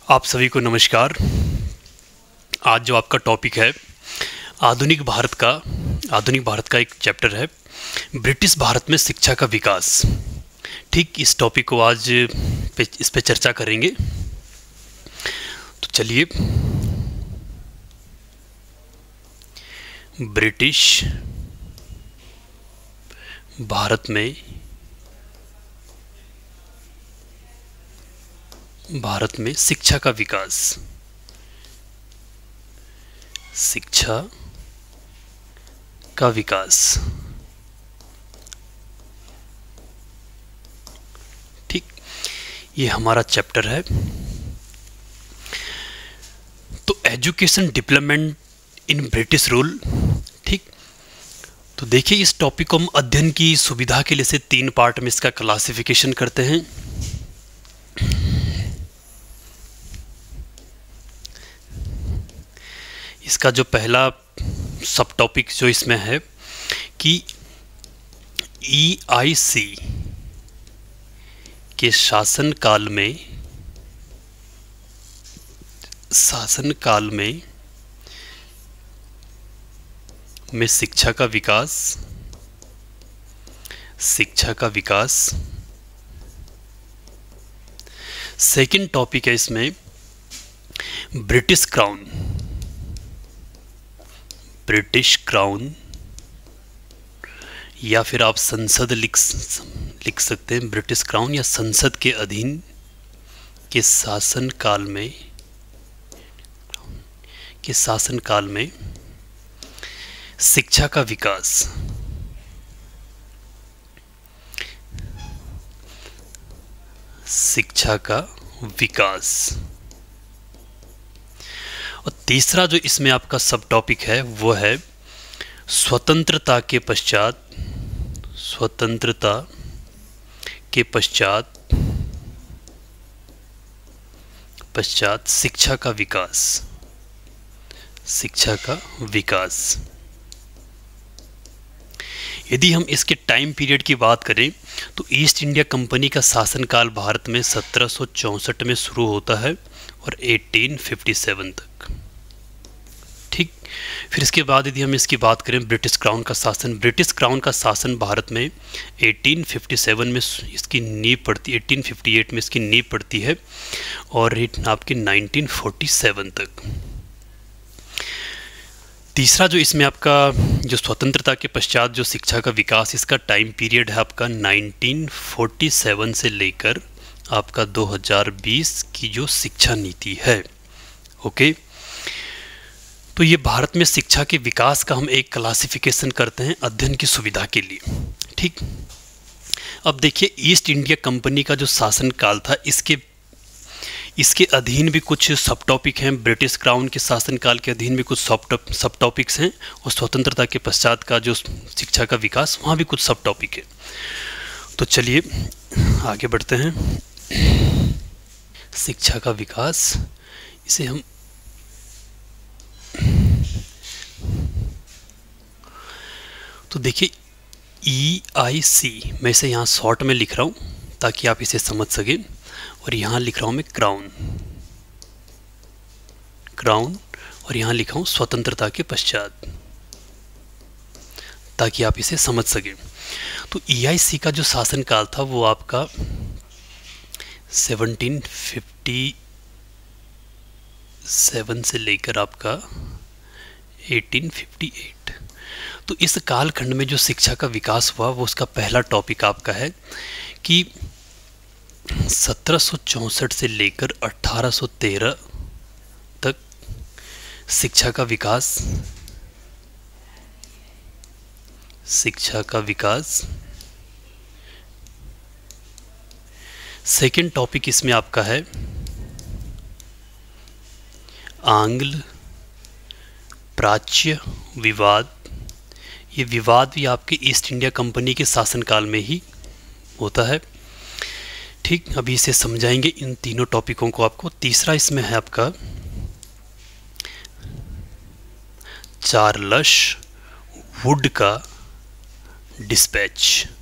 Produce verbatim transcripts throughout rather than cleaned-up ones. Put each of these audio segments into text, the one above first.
आप सभी को नमस्कार। आज जो आपका टॉपिक है आधुनिक भारत का आधुनिक भारत का एक चैप्टर है ब्रिटिश भारत में शिक्षा का विकास। ठीक इस टॉपिक को आज पे, इस पे चर्चा करेंगे। तो चलिए, ब्रिटिश भारत में भारत में शिक्षा का विकास शिक्षा का विकास ठीक, ये हमारा चैप्टर है। तो education development in British rule. ठीक, तो देखिए, इस टॉपिक को हम अध्ययन की सुविधा के लिए से तीन पार्ट में इसका क्लासिफिकेशन करते हैं। इसका जो पहला सब टॉपिक जो इसमें है कि ई आई सी के शासन काल में शासन काल में में शिक्षा का विकास शिक्षा का विकास सेकंड टॉपिक है इसमें ब्रिटिश क्राउन ब्रिटिश क्राउन या फिर आप संसद लिख लिख सकते हैं। ब्रिटिश क्राउन या संसद के अधीन के शासन काल में के शासन काल में शिक्षा का विकास शिक्षा का विकास और तीसरा जो इसमें आपका सब टॉपिक है वो है स्वतंत्रता के पश्चात स्वतंत्रता के पश्चात पश्चात शिक्षा का विकास शिक्षा का विकास। यदि हम इसके टाइम पीरियड की बात करें तो ईस्ट इंडिया कंपनी का शासनकाल भारत में सत्रह सौ चौंसठ में शुरू होता है और अठारह सौ सत्तावन तक। ठीक, फिर इसके बाद यदि हम इसकी बात करें ब्रिटिश क्राउन का शासन ब्रिटिश क्राउन का शासन भारत में अठारह सौ सत्तावन में इसकी नींव पड़ती अठारह सौ अट्ठावन में इसकी नींव पड़ती है और आपकी उन्नीस सौ सैंतालीस तक। तीसरा जो इसमें आपका जो स्वतंत्रता के पश्चात जो शिक्षा का विकास, इसका टाइम पीरियड है आपका उन्नीस सौ सैंतालीस से लेकर आपका दो हज़ार बीस की जो शिक्षा नीति है। ओके, तो ये भारत में शिक्षा के विकास का हम एक क्लासिफिकेशन करते हैं अध्ययन की सुविधा के लिए। ठीक, अब देखिए, ईस्ट इंडिया कंपनी का जो शासन काल था इसके इसके अधीन भी कुछ सब टॉपिक हैं। ब्रिटिश क्राउन के शासनकाल के अधीन भी कुछ सब सब टॉपिक्स हैं और स्वतंत्रता के पश्चात का जो शिक्षा का विकास वहाँ भी कुछ सब टॉपिक है। तो चलिए आगे बढ़ते हैं। शिक्षा का विकास, इसे हम तो देखिए ई आई सी, मैं इसे यहाँ शॉर्ट में लिख रहा हूँ ताकि आप इसे समझ सकें, और यहाँ लिख रहा हूँ मैं क्राउन क्राउन और यहाँ लिखा हूँ स्वतंत्रता के पश्चात ताकि आप इसे समझ सकें। तो ई आई सी का जो शासनकाल था वो आपका सत्रह सौ सत्तावन से लेकर आपका अठारह सौ अट्ठावन। तो इस कालखंड में जो शिक्षा का विकास हुआ वो उसका पहला टॉपिक आपका है कि सत्रह सौ चौंसठ से लेकर अठारह सौ तेरह तक शिक्षा का विकास शिक्षा का विकास सेकेंड टॉपिक इसमें आपका है आंग्ल प्राच्य विवाद। ये विवाद भी आपके ईस्ट इंडिया कंपनी के शासनकाल में ही होता है। ठीक, अभी इसे समझाएंगे इन तीनों टॉपिकों को आपको। तीसरा इसमें है आपका चार्ल्स वुड का डिस्पैच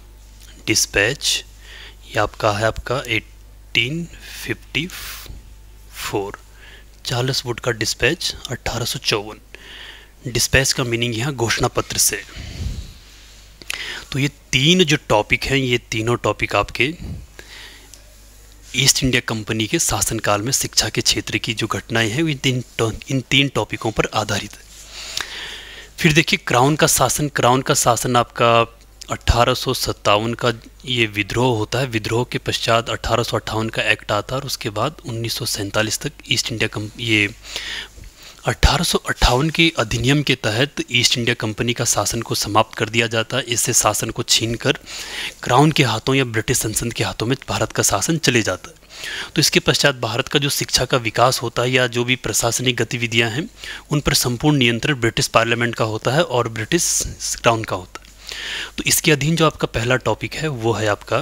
डिस्पैच ये आपका है आपका अठारह सौ चौवन, चार्ल्स वुड का डिस्पैच अठारह सौ चौवन। डिस्पैच का मीनिंग यहाँ घोषणा पत्र से। तो ये तीन जो टॉपिक हैं, ये तीनों टॉपिक आपके ईस्ट इंडिया कंपनी के शासनकाल में शिक्षा के क्षेत्र की जो घटनाएं हैं इन तीन इन तीन टॉपिकों पर आधारित है। फिर देखिए क्राउन का शासन। क्राउन का शासन आपका अठारह सौ सत्तावन का ये विद्रोह होता है। विद्रोह के पश्चात अठारह सौ अट्ठावन का एक्ट आता है और उसके बाद उन्नीस सौ सैंतालीस तक ईस्ट इंडिया कम ये अठारह सौ अट्ठावन के अधिनियम के तहत ईस्ट इंडिया कंपनी का शासन को समाप्त कर दिया जाता है। इससे शासन को छीनकर क्राउन के हाथों या ब्रिटिश संसद के हाथों में भारत का शासन चले जाता है। तो इसके पश्चात भारत का जो शिक्षा का विकास होता है या जो भी प्रशासनिक गतिविधियां हैं उन पर संपूर्ण नियंत्रण ब्रिटिश पार्लियामेंट का होता है और ब्रिटिश क्राउन का होता है। तो इसके अधीन जो आपका पहला टॉपिक है वो है आपका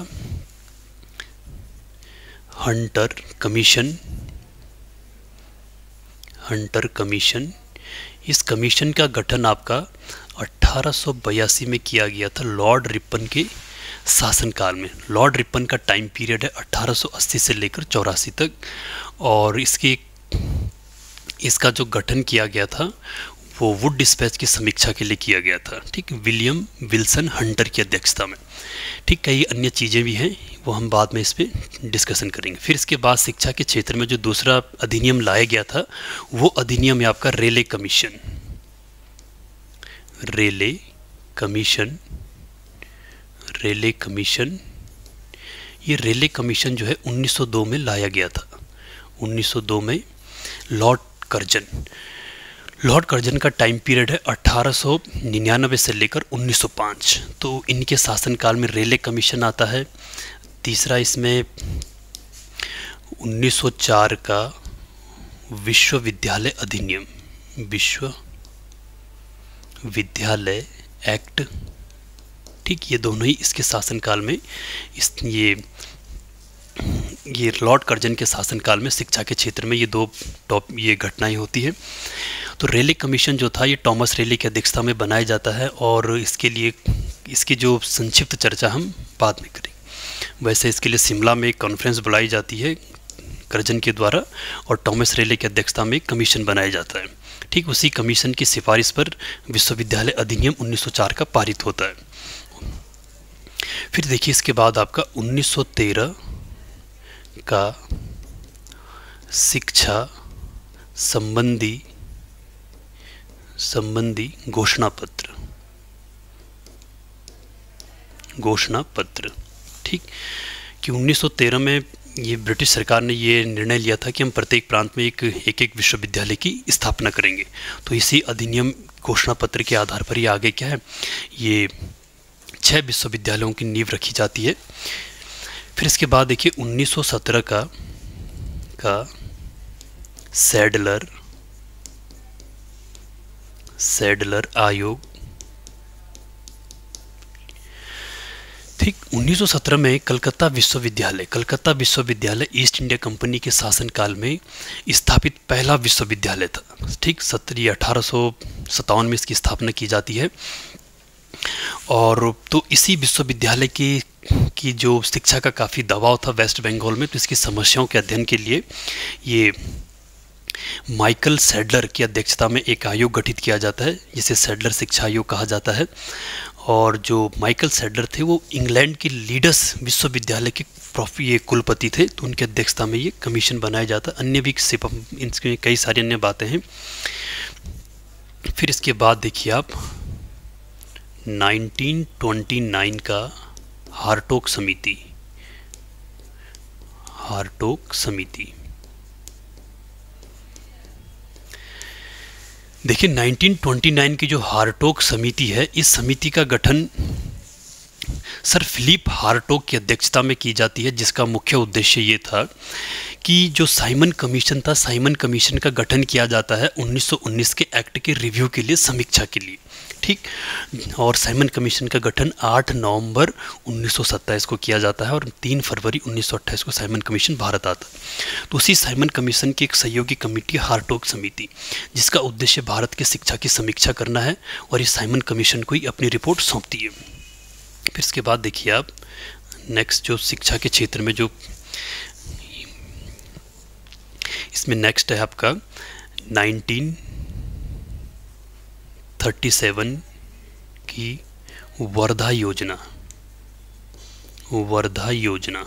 हंटर कमीशन। हंटर कमीशन, इस कमीशन का गठन आपका अठारह सौ बयासी में किया गया था लॉर्ड रिपन के शासनकाल में। लॉर्ड रिपन का टाइम पीरियड है अठारह सौ अस्सी से लेकर चौरासी तक और इसके इसका जो गठन किया गया था वो वुड डिस्पैच की समीक्षा के लिए किया गया था। ठीक, विलियम विल्सन हंटर की अध्यक्षता में। ठीक, कई अन्य चीज़ें भी हैं वो हम बाद में इस पर डिस्कशन करेंगे। फिर इसके बाद शिक्षा के क्षेत्र में जो दूसरा अधिनियम लाया गया था वो अधिनियम है आपका Raleigh commission. Raleigh commission Raleigh commission ये रेले कमीशन जो है उन्नीस सौ दो में लाया गया था। उन्नीस सौ दो में लॉर्ड कर्जन लॉर्ड कर्जन का टाइम पीरियड है अठारह सौ निन्यानवे से लेकर उन्नीस सौ पाँच। तो इनके शासनकाल में रेले कमीशन आता है। तीसरा इसमें उन्नीस सौ चार का विश्वविद्यालय अधिनियम, विश्व विद्यालय एक्ट। ठीक, ये दोनों ही इसके शासनकाल में इस ये ये लॉर्ड कर्जन के शासनकाल में शिक्षा के क्षेत्र में ये दो टॉप ये घटनाएं होती है। तो रेले कमीशन जो था ये टॉमस रेले की अध्यक्षता में बनाया जाता है और इसके लिए इसकी जो संक्षिप्त चर्चा हम बाद में करेंगे। वैसे इसके लिए शिमला में एक कॉन्फ्रेंस बुलाई जाती है कर्जन के द्वारा और टॉमस रेले की अध्यक्षता में एक कमीशन बनाया जाता है। ठीक, उसी कमीशन की सिफारिश पर विश्वविद्यालय अधिनियम उन्नीस सौ चार का पारित होता है। फिर देखिए इसके बाद आपका उन्नीस सौ तेरह का शिक्षा संबंधी संबंधी घोषणा पत्र घोषणा पत्र ठीक, कि उन्नीस सौ तेरह में ये ब्रिटिश सरकार ने ये निर्णय लिया था कि हम प्रत्येक प्रांत में एक एक एक विश्वविद्यालय की स्थापना करेंगे। तो इसी अधिनियम घोषणा पत्र के आधार पर ये आगे क्या है, ये छह विश्वविद्यालयों की नींव रखी जाती है। फिर इसके बाद देखिए उन्नीस सौ सत्रह का का सैडलर सैडलर आयोग। ठीक, उन्नीस सौ सत्रह में कलकत्ता विश्वविद्यालय कलकत्ता विश्वविद्यालय ईस्ट इंडिया कंपनी के शासनकाल में स्थापित पहला विश्वविद्यालय था। ठीक, सत्रह अठारह सौ सत्तावन में इसकी स्थापना की जाती है। और तो इसी विश्वविद्यालय की की जो शिक्षा का काफ़ी दबाव था वेस्ट बंगाल में, तो इसकी समस्याओं के अध्ययन के लिए ये माइकल सैडलर की अध्यक्षता में एक आयोग गठित किया जाता है जिसे सैडलर शिक्षा आयोग कहा जाता है। और जो माइकल सैडलर थे वो इंग्लैंड के लीडर्स विश्वविद्यालय के प्रोफी ये कुलपति थे, तो उनकी अध्यक्षता में ये कमीशन बनाया जाता है। अन्य भी इनके कई सारी अन्य बातें हैं। फिर इसके बाद देखिए आप उन्नीस सौ उनतीस का हार्टोग समिति हार्टोग समिति देखिए उन्नीस सौ उनतीस की जो हार्टोग समिति है, इस समिति का गठन सर फिलिप हार्टोग की अध्यक्षता में की जाती है, जिसका मुख्य उद्देश्य ये था कि जो साइमन कमीशन था, साइमन कमीशन का गठन किया जाता है उन्नीस सौ उन्नीस के एक्ट के रिव्यू के लिए, समीक्षा के लिए। ठीक, और साइमन कमीशन का गठन आठ नवंबर उन्नीस सौ सत्ताईस को किया जाता है और तीन फरवरी उन्नीस सौ अट्ठाईस को साइमन कमीशन भारत आता है। तो उसी साइमन कमीशन की एक सहयोगी कमेटी हार्टोग समिति, जिसका उद्देश्य भारत की शिक्षा की समीक्षा करना है और इस साइमन कमीशन को ही अपनी रिपोर्ट सौंपती है। फिर इसके बाद देखिए आप नेक्स्ट जो शिक्षा के क्षेत्र में जो इसमें नेक्स्ट है आपका नाइनटीन थर्टी सेवन की वर्धा योजना। वर्धा योजना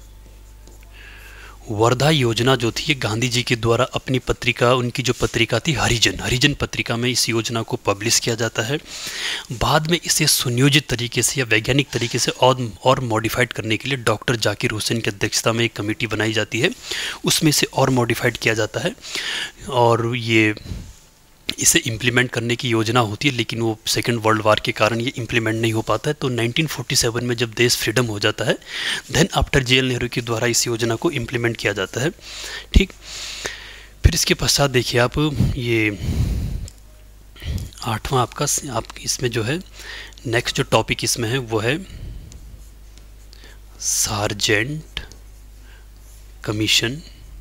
वर्धा योजना जो थी ये गांधी जी के द्वारा अपनी पत्रिका, उनकी जो पत्रिका थी हरिजन, हरिजन पत्रिका में इस योजना को पब्लिश किया जाता है। बाद में इसे सुनियोजित तरीके से या वैज्ञानिक तरीके से और और मॉडिफाइड करने के लिए डॉक्टर जाकिर हुसैन की अध्यक्षता में एक कमेटी बनाई जाती है, उसमें से और मॉडिफाइड किया जाता है और ये इसे इम्प्लीमेंट करने की योजना होती है, लेकिन वो सेकेंड वर्ल्ड वार के कारण ये इम्प्लीमेंट नहीं हो पाता है। तो नाइनटीन फोर्टी सेवन में जब देश फ्रीडम हो जाता है, देन आफ्टर जेएल नेहरू के द्वारा इस योजना को इम्प्लीमेंट किया जाता है। ठीक, फिर इसके पश्चात देखिए आप, ये आठवां आपका आप इसमें जो है नेक्स्ट जो टॉपिक इसमें है वो है सार्जेंट कमीशन।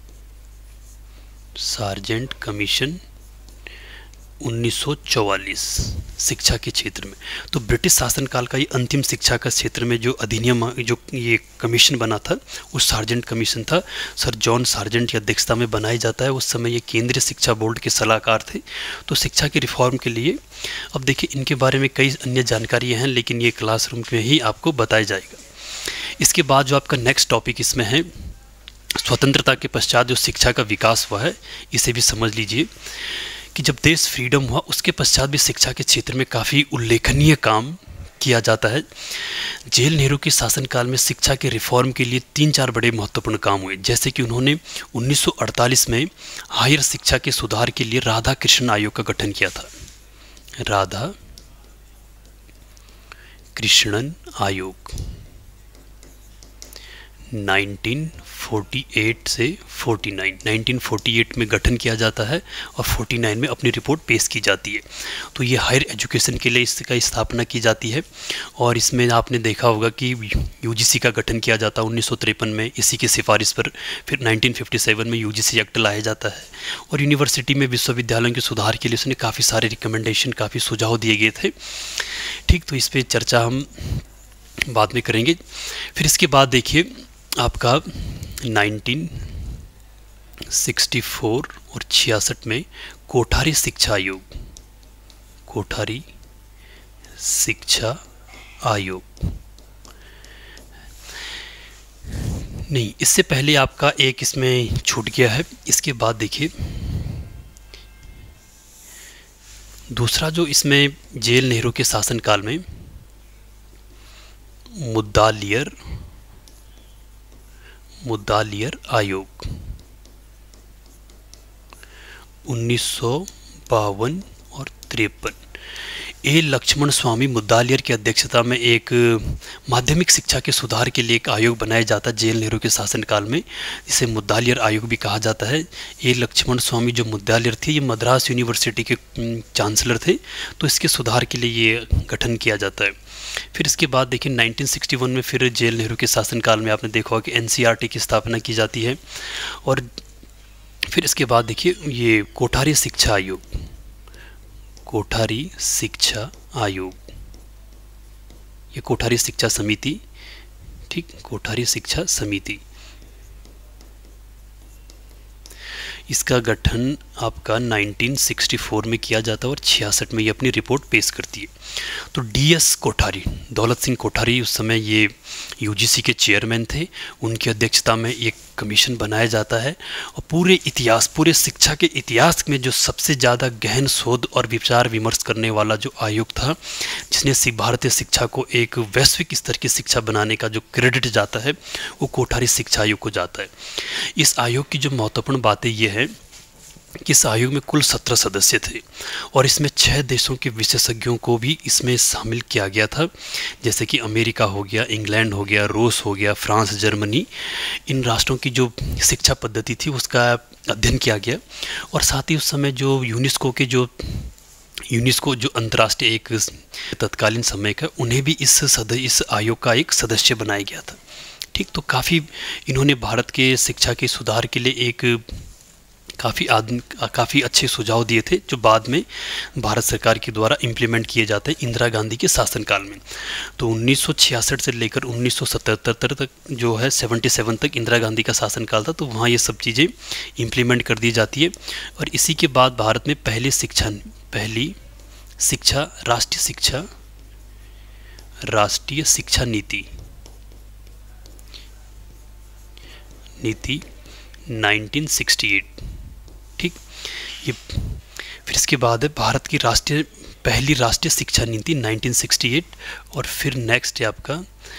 सार्जेंट कमीशन उन्नीस सौ चौवालीस शिक्षा के क्षेत्र में। तो ब्रिटिश शासनकाल का ये अंतिम शिक्षा का क्षेत्र में जो अधिनियम, जो ये कमीशन बना था वो सार्जेंट कमीशन था। सर जॉन सार्जेंट की अध्यक्षता में बनाया जाता है। उस समय ये केंद्रीय शिक्षा बोर्ड के सलाहकार थे। तो शिक्षा के रिफॉर्म के लिए, अब देखिए इनके बारे में कई अन्य जानकारियाँ हैं, लेकिन ये क्लासरूम में ही आपको बताया जाएगा। इसके बाद जो आपका नेक्स्ट टॉपिक इसमें है स्वतंत्रता के पश्चात जो शिक्षा का विकास हुआ है, इसे भी समझ लीजिए कि जब देश फ्रीडम हुआ उसके पश्चात भी शिक्षा के क्षेत्र में काफ़ी उल्लेखनीय काम किया जाता है। जेएल नेहरू के शासनकाल में शिक्षा के रिफॉर्म के लिए तीन चार बड़े महत्वपूर्ण काम हुए, जैसे कि उन्होंने उन्नीस सौ अड़तालीस में हायर शिक्षा के सुधार के लिए राधा कृष्णन आयोग का गठन किया था। राधा कृष्णन आयोग नाइनटीन फोर्टी एट से forty nine, nineteen forty eight में गठन किया जाता है और फोर्टी नाइन में अपनी रिपोर्ट पेश की जाती है। तो ये हायर एजुकेशन के लिए इसका स्थापना की जाती है और इसमें आपने देखा होगा कि यूजीसी का गठन किया जाता है उन्नीस सौ तिरपन में, इसी की सिफारिश पर फिर नाइनटीन फिफ्टी सेवन में यूजीसी एक्ट लाया जाता है और यूनिवर्सिटी में विश्वविद्यालयों के सुधार के लिए उसने काफ़ी सारे रिकमेंडेशन, काफ़ी सुझाव दिए गए थे। ठीक, तो इस पर चर्चा हम बाद में करेंगे। फिर इसके बाद देखिए आपका नाइनटीन सिक्सटी फोर और छियासठ में कोठारी शिक्षा आयोग, कोठारी शिक्षा आयोग नहीं, इससे पहले आपका एक इसमें छूट गया है। इसके बाद देखिए दूसरा जो इसमें जेएल नेहरू के शासनकाल में मुद्दालियर मुद्दालियर आयोग उन्नीस सौ बावन और तिरपन, ए लक्ष्मण स्वामी मुद्दालियर की अध्यक्षता में एक माध्यमिक शिक्षा के सुधार के लिए एक आयोग बनाया जाता है जेएल नेहरू के शासनकाल में, जिसे मुद्दालियर आयोग भी कहा जाता है। ए लक्ष्मण स्वामी जो मुद्दालियर थे, ये मद्रास यूनिवर्सिटी के चांसलर थे, तो इसके सुधार के लिए ये गठन किया जाता है। फिर इसके बाद देखिए नाइनटीन सिक्सटी वन में फिर जेएल नेहरू के शासनकाल में आपने देखा होगा कि एनसीईआरटी की स्थापना की जाती है। और फिर इसके बाद देखिए ये कोठारी शिक्षा आयोग, कोठारी शिक्षा आयोग, ये कोठारी शिक्षा समिति, ठीक, कोठारी शिक्षा समिति, इसका गठन आपका नाइनटीन सिक्सटी फोर में किया जाता है और छियासठ में ये अपनी रिपोर्ट पेश करती है। तो डीएस कोठारी, दौलत सिंह कोठारी उस समय ये यूजीसी के चेयरमैन थे, उनकी अध्यक्षता में एक कमीशन बनाया जाता है और पूरे इतिहास, पूरे शिक्षा के इतिहास में जो सबसे ज़्यादा गहन शोध और विचार विमर्श करने वाला जो आयोग था, जिसने भारतीय शिक्षा को एक वैश्विक स्तर की शिक्षा बनाने का जो क्रेडिट जाता है वो कोठारी शिक्षा आयोग को जाता है। इस आयोग की जो महत्वपूर्ण बातें ये है कि इस आयोग में कुल सत्रह सदस्य थे और इसमें छह देशों के विशेषज्ञों को भी इसमें शामिल किया गया था, जैसे कि अमेरिका हो गया, इंग्लैंड हो गया, रूस हो गया, फ्रांस, जर्मनी। इन राष्ट्रों की जो शिक्षा पद्धति थी उसका अध्ययन किया गया और साथ ही उस समय जो यूनेस्को के जो यूनेस्को जो अंतर्राष्ट्रीय एक तत्कालीन समय का, उन्हें भी इस सद इस आयोग का एक सदस्य बनाया गया था। ठीक, तो काफ़ी इन्होंने भारत के शिक्षा के सुधार के लिए एक काफ़ी आदमी काफ़ी अच्छे सुझाव दिए थे जो बाद में भारत सरकार के द्वारा इम्प्लीमेंट किए जाते हैं इंदिरा गांधी के शासनकाल में। तो उन्नीस सौ छियासठ से लेकर उन्नीस सौ सतहत्तर तक जो है सतहत्तर तक इंदिरा गांधी का शासनकाल था, तो वहाँ ये सब चीज़ें इम्प्लीमेंट कर दी जाती है। और इसी के बाद भारत में पहली शिक्षा पहली शिक्षा राष्ट्रीय शिक्षा राष्ट्रीय शिक्षा नीति नीति नाइनटीन सिक्सटी एट। ठीक, ये फिर इसके बाद है भारत की राष्ट्रीय पहली राष्ट्रीय शिक्षा नीति नाइनटीन सिक्सटी एट। और फिर नेक्स्ट है आपका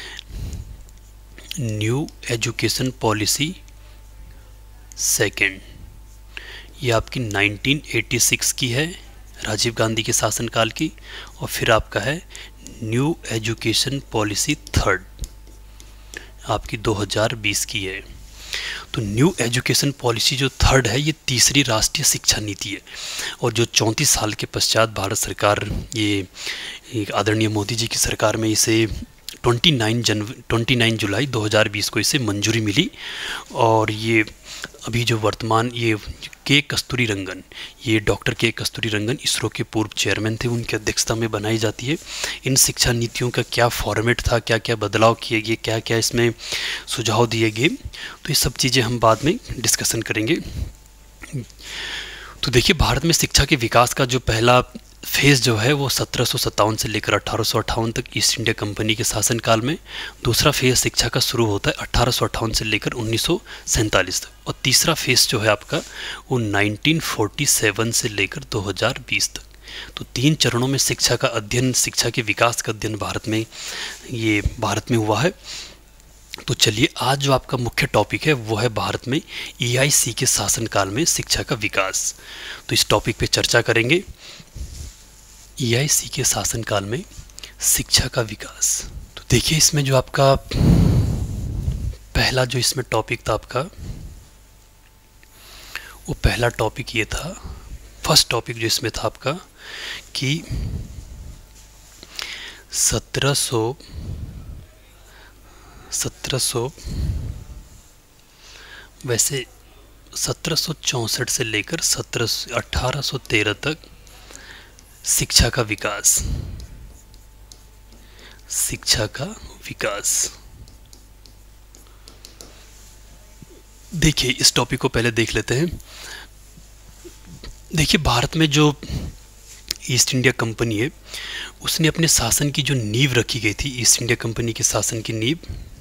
न्यू एजुकेशन पॉलिसी सेकंड, ये आपकी नाइनटीन एटी सिक्स की है, राजीव गांधी के शासनकाल की। और फिर आपका है न्यू एजुकेशन पॉलिसी थर्ड, आपकी दो हज़ार बीस की है। तो न्यू एजुकेशन पॉलिसी जो थर्ड है, ये तीसरी राष्ट्रीय शिक्षा नीति है। और जो चौंतीस साल के पश्चात भारत सरकार, ये आदरणीय मोदी जी की सरकार में इसे उनतीस जनवरी उनतीस जुलाई दो हज़ार बीस को इसे मंजूरी मिली। और ये अभी जो वर्तमान ये के कस्तूरी रंगन, ये डॉक्टर के कस्तूरी रंगन इसरो के पूर्व चेयरमैन थे, उनकी अध्यक्षता में बनाई जाती है। इन शिक्षा नीतियों का क्या फॉर्मेट था, क्या क्या बदलाव किए गए, क्या क्या इसमें सुझाव दिए गए, तो ये सब चीज़ें हम बाद में डिस्कशन करेंगे। तो देखिए, भारत में शिक्षा के विकास का जो पहला फेज़ जो है वो सत्रह सौ सत्तावन से लेकर अठारह सौ अट्ठावन तक ईस्ट इंडिया कंपनी के शासनकाल में। दूसरा फेज़ शिक्षा का शुरू होता है अठारह सौ अट्ठावन से लेकर उन्नीस सौ सैंतालीस तक। और तीसरा फेज़ जो है आपका वो नाइनटीन फोर्टी सेवन से लेकर दो हज़ार बीस तक। तो तीन चरणों में शिक्षा का अध्ययन, शिक्षा के विकास का अध्ययन भारत में ये भारत में हुआ है। तो चलिए, आज जो आपका मुख्य टॉपिक है वो है भारत में ई आई सी के शासनकाल में शिक्षा का विकास। तो इस टॉपिक पे चर्चा करेंगे, ई आई सी के शासनकाल में शिक्षा का विकास। तो देखिए, इसमें जो आपका पहला जो इसमें टॉपिक था आपका, वो पहला टॉपिक ये था, फर्स्ट टॉपिक जो इसमें था आपका कि सत्रह सौ सत्रह सौ वैसे सत्रह सौ चौंसठ से लेकर सत्रह अठारह सौ तेरह तक शिक्षा का विकास शिक्षा का विकास। देखिए, इस टॉपिक को पहले देख लेते हैं। देखिए, भारत में जो ईस्ट इंडिया कंपनी है, उसने अपने शासन की जो नींव रखी गई थी, ईस्ट इंडिया कंपनी के शासन की नींव,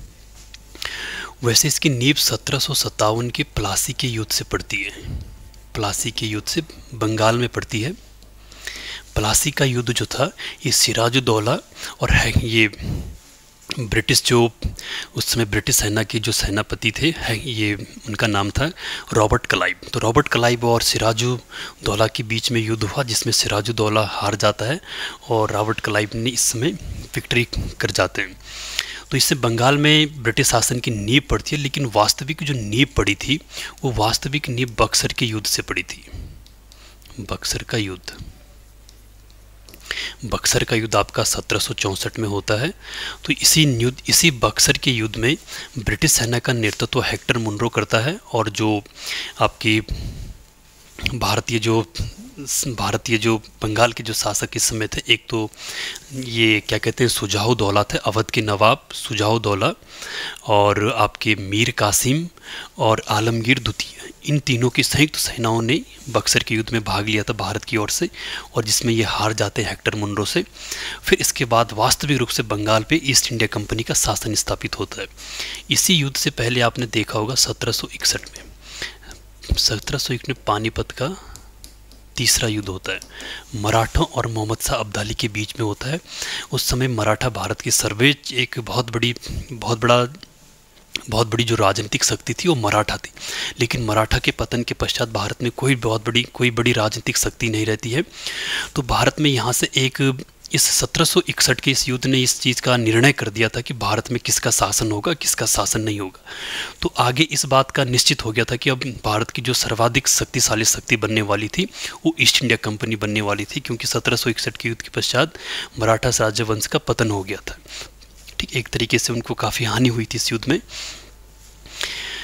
वैसे इसकी नींव सत्रह सौ सत्तावन के प्लासी के युद्ध से पड़ती है। प्लासी के युद्ध से बंगाल में पड़ती है। प्लासी का युद्ध जो था, ये सिराजुद्दौला और है ये ब्रिटिश जो उस समय ब्रिटिश सेना के जो सेनापति थे, है ये उनका नाम था रॉबर्ट क्लाइव। तो रॉबर्ट क्लाइव और सिराजुद्दौला के बीच में युद्ध हुआ, जिसमें सिराजुद्दौला हार जाता है और रॉबर्ट क्लाइव ने इस समय विक्ट्री कर जाते हैं। तो इससे बंगाल में ब्रिटिश शासन की नींव पड़ती है, लेकिन वास्तविक जो नींव पड़ी थी वो वास्तविक नींव बक्सर के युद्ध से पड़ी थी। बक्सर का युद्ध बक्सर का युद्ध आपका सत्रह सौ चौंसठ में होता है। तो इसी युद्ध इसी बक्सर के युद्ध में ब्रिटिश सेना का नेतृत्व हेक्टर मुनरो करता है। और जो आपकी भारतीय जो भारतीय जो बंगाल के जो शासक इस समय थे, एक तो ये क्या कहते हैं शुजाउद्दौला थे, अवध के नवाब शुजाउद्दौला, और आपके मीर कासिम और आलमगीर द्वितीय, इन तीनों की संयुक्त सेनाओं ने बक्सर के युद्ध में भाग लिया था भारत की ओर से, और जिसमें ये हार जाते हैं हेक्टर मुनरो से। फिर इसके बाद वास्तविक रूप से बंगाल पे ईस्ट इंडिया कंपनी का शासन स्थापित होता है। इसी युद्ध से पहले आपने देखा होगा सत्रह सौ इकसठ में सत्रह सौ इकसठ में पानीपत का तीसरा युद्ध होता है, मराठों और मोहम्मद शाह अब्दाली के बीच में होता है। उस समय मराठा भारत की सर्वोच्च एक बहुत बड़ी बहुत बड़ा बहुत बड़ी जो राजनीतिक शक्ति थी वो मराठा थी। लेकिन मराठा के पतन के पश्चात भारत में कोई बहुत बड़ी कोई बड़ी राजनीतिक शक्ति नहीं रहती है। तो भारत में यहाँ से एक इस सत्रह सौ इकसठ के इस युद्ध ने इस चीज़ का निर्णय कर दिया था कि भारत में किसका शासन होगा, किसका शासन नहीं होगा। तो आगे इस बात का निश्चित हो गया था कि अब भारत की जो सर्वाधिक शक्तिशाली शक्ति बनने वाली थी वो ईस्ट इंडिया कंपनी बनने वाली थी, क्योंकि सत्रह सौ इकसठ के युद्ध के पश्चात मराठा राजवंश का पतन हो गया था। ठीक, एक तरीके से उनको काफ़ी हानि हुई थी इस युद्ध में।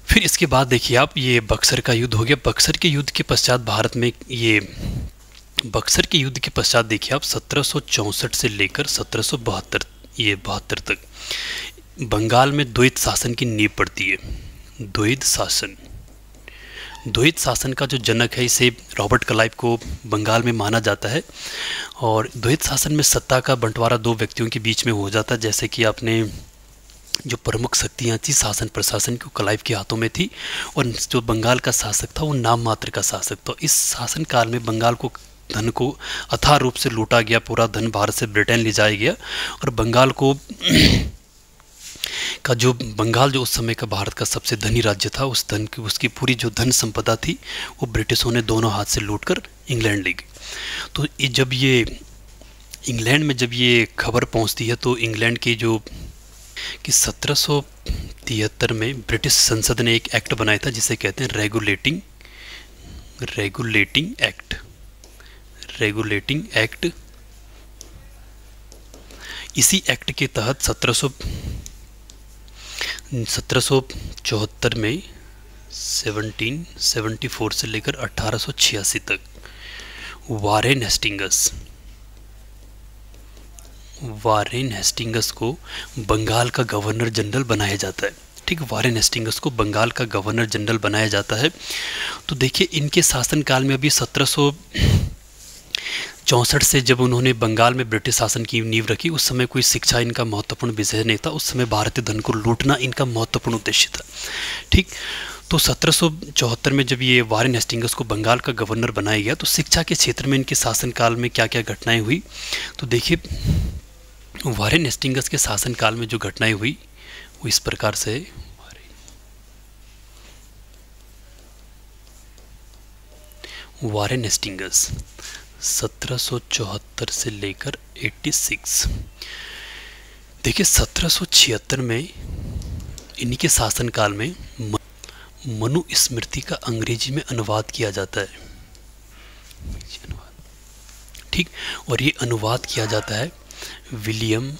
फिर इसके बाद देखिए आप, ये बक्सर का युद्ध हो गया। बक्सर के युद्ध के पश्चात भारत में ये बक्सर के युद्ध के पश्चात देखिए आप, सत्रह सौ चौंसठ से लेकर सत्रह सौ बहत्तर ये बहत्तर तक बंगाल में द्वैत शासन की नींव पड़ती है। द्वैत शासन द्वैत शासन का जो जनक है, इसे रॉबर्ट क्लाइव को बंगाल में माना जाता है। और द्वैत शासन में सत्ता का बंटवारा दो व्यक्तियों के बीच में हो जाता है, जैसे कि आपने जो प्रमुख शक्तियाँ थी शासन प्रशासन की, क्लाइव के हाथों में थी, और जो बंगाल का शासक था वो नाम मात्र का शासक था। इस शासन काल में बंगाल को धन को अथाह रूप से लूटा गया, पूरा धन भारत से ब्रिटेन ले जाया गया, और बंगाल को का जो बंगाल जो उस समय का भारत का सबसे धनी राज्य था, उस धन की उसकी पूरी जो धन संपदा थी वो ब्रिटिशों ने दोनों हाथ से लूटकर इंग्लैंड ले गई। तो ये जब ये इंग्लैंड में जब ये खबर पहुंचती है, तो इंग्लैंड की जो कि सत्रह सौ तिहत्तर में ब्रिटिश संसद ने एक एक्ट बनाया था जिसे कहते हैं regulating regulating act regulating act. इसी एक्ट के तहत सत्रह सौ सत्रह सौ चौहत्तर में सत्रह सौ चौहत्तर से लेकर अठारह सौ छियासी तक वारेन हेस्टिंगस वारेन हेस्टिंगस को बंगाल का गवर्नर जनरल बनाया जाता है। ठीक, वारेन हेस्टिंगस को बंगाल का गवर्नर जनरल बनाया जाता है। तो देखिए, इनके शासनकाल में अभी सत्रह सौ चौंसठ से जब उन्होंने बंगाल में ब्रिटिश शासन की नींव रखी, उस समय कोई शिक्षा इनका महत्वपूर्ण विषय नहीं था। उस समय भारतीय धन को लूटना इनका महत्वपूर्ण उद्देश्य था। ठीक, तो सत्रह सौ चौहत्तर में जब ये वारेन हेस्टिंगस को बंगाल का गवर्नर बनाया गया, तो शिक्षा के क्षेत्र में इनके शासनकाल में क्या क्या घटनाएं हुई, तो देखिए वारेन हेस्टिंगस के शासनकाल में जो घटनाएं हुई वो इस प्रकार से है। वारेन हेस्टिंगस सत्रह सौ चौहत्तर से लेकर छियासी। देखिए, सत्रह सौ छिहत्तर में इन्हीं के शासनकाल में मनुस्मृति का अंग्रेजी में अनुवाद किया जाता है। ठीक, और ये अनुवाद किया जाता है विलियम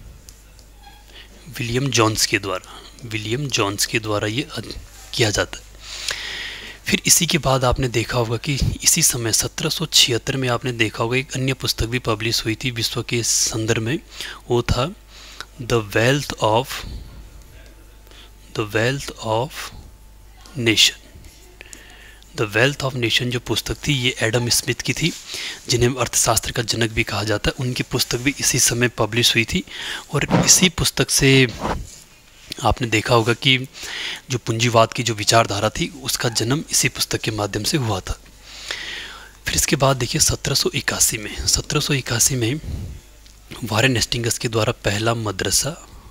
विलियम जोन्स के द्वारा विलियम जोन्स के द्वारा ये किया जाता है। फिर इसी के बाद आपने देखा होगा कि इसी समय सत्रह सौ छिहत्तर में आपने देखा होगा एक अन्य पुस्तक भी पब्लिश हुई थी विश्व के संदर्भ में, वो था the wealth of the wealth of nation. The wealth of nation जो पुस्तक थी, ये एडम स्मिथ की थी, जिन्हें अर्थशास्त्र का जनक भी कहा जाता है। उनकी पुस्तक भी इसी समय पब्लिश हुई थी, और इसी पुस्तक से आपने देखा होगा कि जो पूंजीवाद की जो विचारधारा थी उसका जन्म इसी पुस्तक के माध्यम से हुआ था। फिर इसके बाद देखिए सत्रह सौ इक्यासी में सत्रह सौ इक्यासी में वारेन हेस्टिंगस के द्वारा पहला मदरसा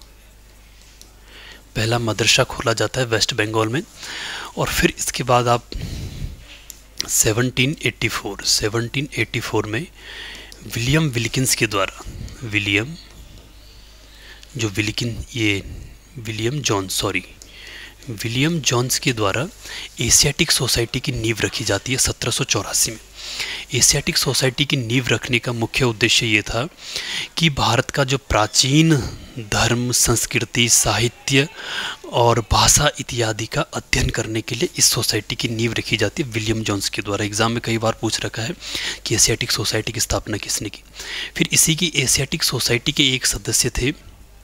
पहला मदरसा खोला जाता है वेस्ट बंगाल में। और फिर इसके बाद आप सत्रह सौ चौरासी में विलियम विल्किंस के द्वारा विलियम जो विल्किन ये William Jones sorry William Jones के द्वारा एशियाटिक सोसाइटी की नींव रखी जाती है सत्रह सौ चौरासी में। एशियाटिक सोसाइटी की नींव रखने का मुख्य उद्देश्य ये था कि भारत का जो प्राचीन धर्म, संस्कृति, साहित्य और भाषा इत्यादि का अध्ययन करने के लिए इस सोसाइटी की नींव रखी जाती है विलियम जोन्स के द्वारा। एग्जाम में कई बार पूछ रखा है कि एशियाटिक सोसाइटी की स्थापना किसने की। फिर इसी की एशियाटिक सोसाइटी के एक सदस्य थे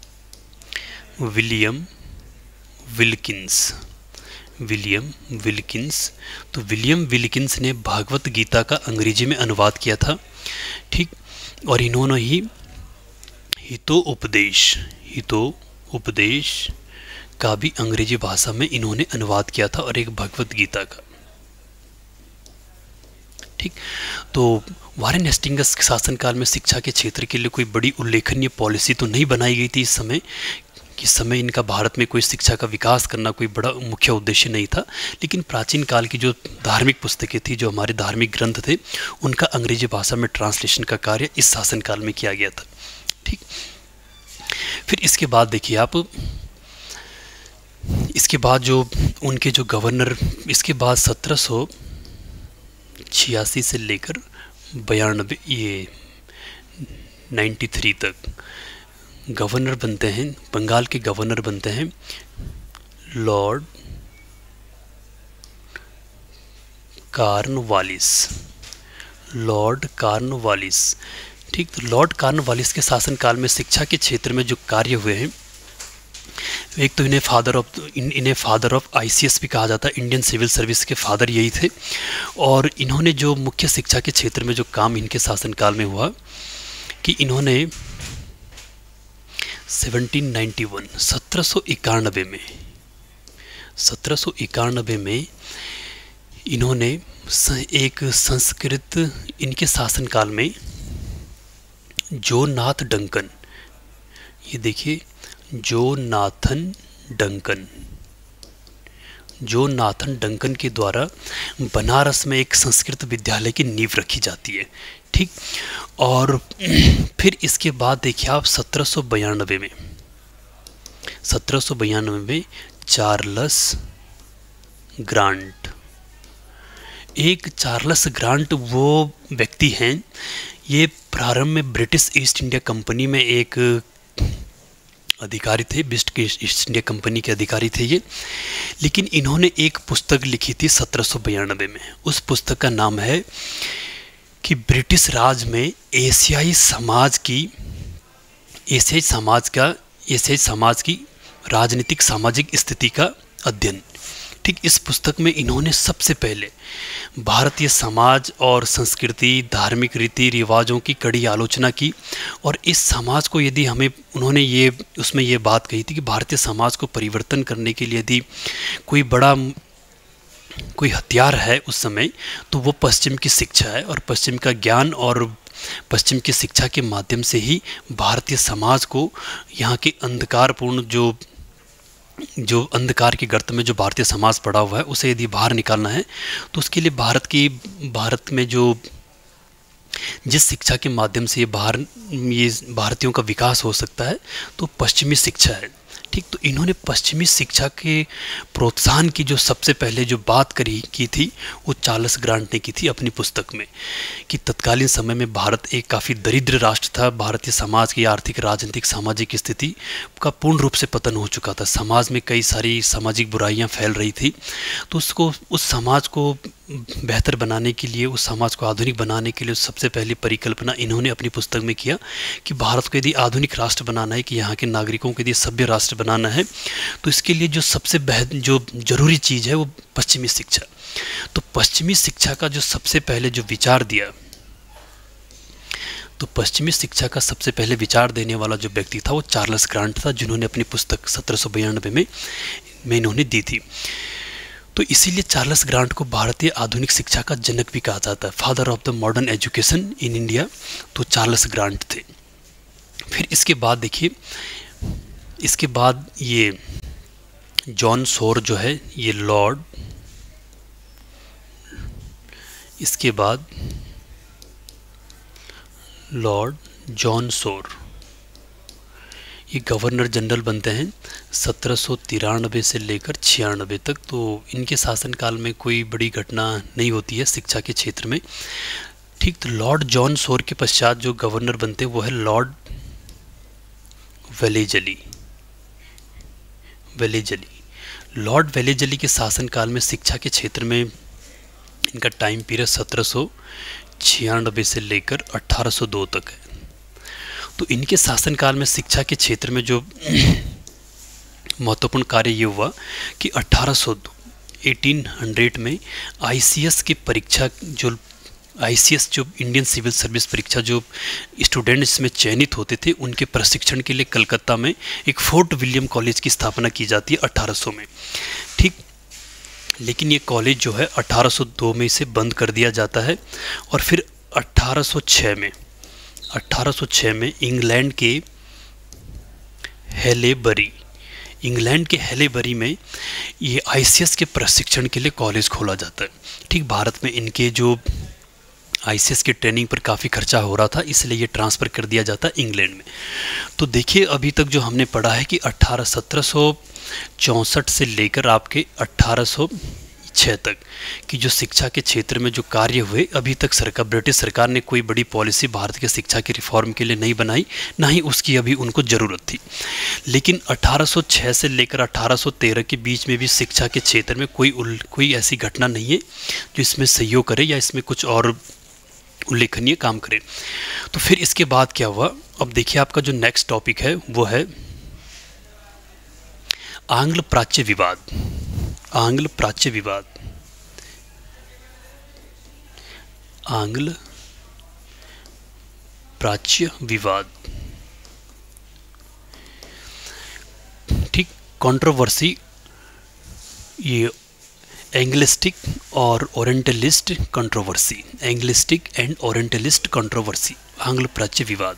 विलियम विल्किंस विलियम विल्किंस तो विलियम विल्किंस ने भागवत गीता का अंग्रेजी में अनुवाद किया था। ठीक, और इन्होंने ही हितो उपदेश हितो उपदेश का भी अंग्रेजी भाषा में इन्होंने अनुवाद किया था, और एक भगवत गीता का। ठीक, तो वारेन हेस्टिंगस के शासनकाल में शिक्षा के क्षेत्र के लिए कोई बड़ी उल्लेखनीय पॉलिसी तो नहीं बनाई गई थी। इस समय किस समय इनका भारत में कोई शिक्षा का विकास करना कोई बड़ा मुख्य उद्देश्य नहीं था, लेकिन प्राचीन काल की जो धार्मिक पुस्तकें थी, जो हमारे धार्मिक ग्रंथ थे, उनका अंग्रेजी भाषा में ट्रांसलेशन का कार्य इस शासनकाल में किया गया था। ठीक, फिर इसके बाद देखिए आप, इसके बाद जो उनके जो गवर्नर, इसके बाद सत्रह सौ छियासी से लेकर बयानबे ये नाइन्टी थ्री तक गवर्नर बनते हैं, बंगाल के गवर्नर बनते हैं लॉर्ड कॉर्नवालिस, लॉर्ड कॉर्नवालिस। ठीक, तो लॉर्ड कॉर्नवालिस के शासनकाल में शिक्षा के क्षेत्र में जो कार्य हुए हैं, एक तो इन्हें फादर ऑफ इन, इन्हें फादर ऑफ आईसीएस भी कहा जाता है, इंडियन सिविल सर्विस के फादर यही थे। और इन्होंने जो मुख्य शिक्षा के क्षेत्र में जो काम इनके शासनकाल में हुआ कि इन्होंने सेवनटीन नाइन्टी वन सत्रह सौ इक्यानबे में सत्रह सौ इक्यानबे में इन्होंने एक संस्कृत, इनके शासनकाल में जोनाथ डंकन, ये देखिए जोनाथन डंकन, जोनाथन डंकन के द्वारा बनारस में एक संस्कृत विद्यालय की नींव रखी जाती है। ठीक, और फिर इसके बाद देखिए आप सत्रह सौ बयानबे में सत्रह सौ बयानबे में चार्ल्स ग्रांट, एक चार्ल्स ग्रांट वो व्यक्ति हैं, ये प्रारंभ में ब्रिटिश ईस्ट इंडिया कंपनी में एक अधिकारी थे, ब्रिटिश ईस्ट इंडिया कंपनी के अधिकारी थे ये। लेकिन इन्होंने एक पुस्तक लिखी थी सत्रह सौ बयानबे में, उस पुस्तक का नाम है कि ब्रिटिश राज में एशियाई समाज की एशियाई समाज का एशियाई समाज की राजनीतिक सामाजिक स्थिति का अध्ययन। ठीक, इस पुस्तक में इन्होंने सबसे पहले भारतीय समाज और संस्कृति, धार्मिक रीति रिवाजों की कड़ी आलोचना की। और इस समाज को यदि हमें उन्होंने ये उसमें ये बात कही थी कि भारतीय समाज को परिवर्तन करने के लिए यदि कोई बड़ा कोई हथियार है उस समय, तो वो पश्चिम की शिक्षा है, और पश्चिम का ज्ञान और पश्चिम की शिक्षा के माध्यम से ही भारतीय समाज को यहाँ के अंधकारपूर्ण जो जो अंधकार के गर्त में जो भारतीय समाज पड़ा हुआ है उसे यदि बाहर निकालना है, तो उसके लिए भारत की भारत में जो जिस शिक्षा के माध्यम से ये बाहर ये भारतीयों का विकास हो सकता है, तो पश्चिमी शिक्षा है। ठीक, तो इन्होंने पश्चिमी शिक्षा के प्रोत्साहन की जो सबसे पहले जो बात करी की थी वो चार्ल्स ग्रांट ने की थी अपनी पुस्तक में, कि तत्कालीन समय में भारत एक काफ़ी दरिद्र राष्ट्र था, भारतीय समाज की आर्थिक, राजनीतिक, सामाजिक स्थिति का पूर्ण रूप से पतन हो चुका था, समाज में कई सारी सामाजिक बुराइयां फैल रही थी। तो उसको उस समाज को बेहतर बनाने के लिए, उस समाज को आधुनिक बनाने के लिए सबसे पहली परिकल्पना इन्होंने अपनी पुस्तक में किया कि भारत को यदि आधुनिक राष्ट्र बनाना है, कि यहाँ के नागरिकों को यदि सभ्य राष्ट्र बनाना है, तो इसके लिए जो सबसे बेहद जो जरूरी चीज़ है वो पश्चिमी शिक्षा। तो पश्चिमी शिक्षा का जो सबसे पहले जो विचार दिया, तो पश्चिमी शिक्षा का सबसे पहले विचार देने वाला जो व्यक्ति था वो चार्ल्स ग्रांट था, जिन्होंने अपनी पुस्तक सत्रह सौ बयानबे में में इन्होंने दी थी। तो इसीलिए चार्ल्स ग्रांट को भारतीय आधुनिक शिक्षा का जनक भी कहा जाता है, father of the modern education in India. तो चार्ल्स ग्रांट थे। फिर इसके बाद देखिए, इसके बाद ये जॉन सोर जो है, ये लॉर्ड, इसके बाद लॉर्ड जॉन सोर, ये गवर्नर जनरल बनते हैं सत्रह सौ तिरानबे से लेकर छियानबे तक। तो इनके शासनकाल में कोई बड़ी घटना नहीं होती है शिक्षा के क्षेत्र में। ठीक, तो लॉर्ड जॉन सोर के पश्चात जो गवर्नर बनते हैं वो है Lord Wellesley Wellesley Lord Wellesley के शासनकाल में शिक्षा के क्षेत्र में इनका टाइम पीरियड सत्रह सौ छियानबे से लेकर अठारह सौ दो तक है। तो इनके शासनकाल में शिक्षा के क्षेत्र में जो महत्वपूर्ण कार्य ये हुआ कि अठारह सौ अठारह सौ में आईसीएस की परीक्षा, जो आईसीएस जो इंडियन सिविल सर्विस परीक्षा जो स्टूडेंट्स में चयनित होते थे, उनके प्रशिक्षण के लिए कलकत्ता में एक फोर्ट विलियम कॉलेज की स्थापना की जाती है अठारह सौ में। ठीक, लेकिन ये कॉलेज जो है अठारह सौ दो में इसे बंद कर दिया जाता है। और फिर अठारह सौ छह में अठारह सौ छह में इंग्लैंड के हेलेबरी इंग्लैंड के हेलेबरी में ये आईसीएस के प्रशिक्षण के लिए कॉलेज खोला जाता है। ठीक, भारत में इनके जो आईसीएस की ट्रेनिंग पर काफ़ी खर्चा हो रहा था, इसलिए ये ट्रांसफ़र कर दिया जाता है इंग्लैंड में। तो देखिए, अभी तक जो हमने पढ़ा है कि अठारह सत्रह सौ चौंसठ से लेकर आपके अट्ठारह सौ छः तक कि जो शिक्षा के क्षेत्र में जो कार्य हुए, अभी तक सरकार ब्रिटिश सरकार ने कोई बड़ी पॉलिसी भारत के शिक्षा के रिफॉर्म के लिए नहीं बनाई, ना ही उसकी अभी उनको ज़रूरत थी। लेकिन अठारह सौ छह से लेकर अठारह सौ तेरह के बीच में भी शिक्षा के क्षेत्र में कोई कोई ऐसी घटना नहीं है जो इसमें सहयोग करे या इसमें कुछ और उल्लेखनीय काम करे। तो फिर इसके बाद क्या हुआ, अब देखिए आपका जो नेक्स्ट टॉपिक है वो है आंग्ल प्राच्य विवाद। आंग्ल प्राच्य विवाद आंग्ल प्राच्य विवाद ठीक, कंट्रोवर्सी, ये एंग्लिस्टिक और Orientalist controversy, Anglicist and Orientalist controversy, आंग्ल प्राच्य विवाद।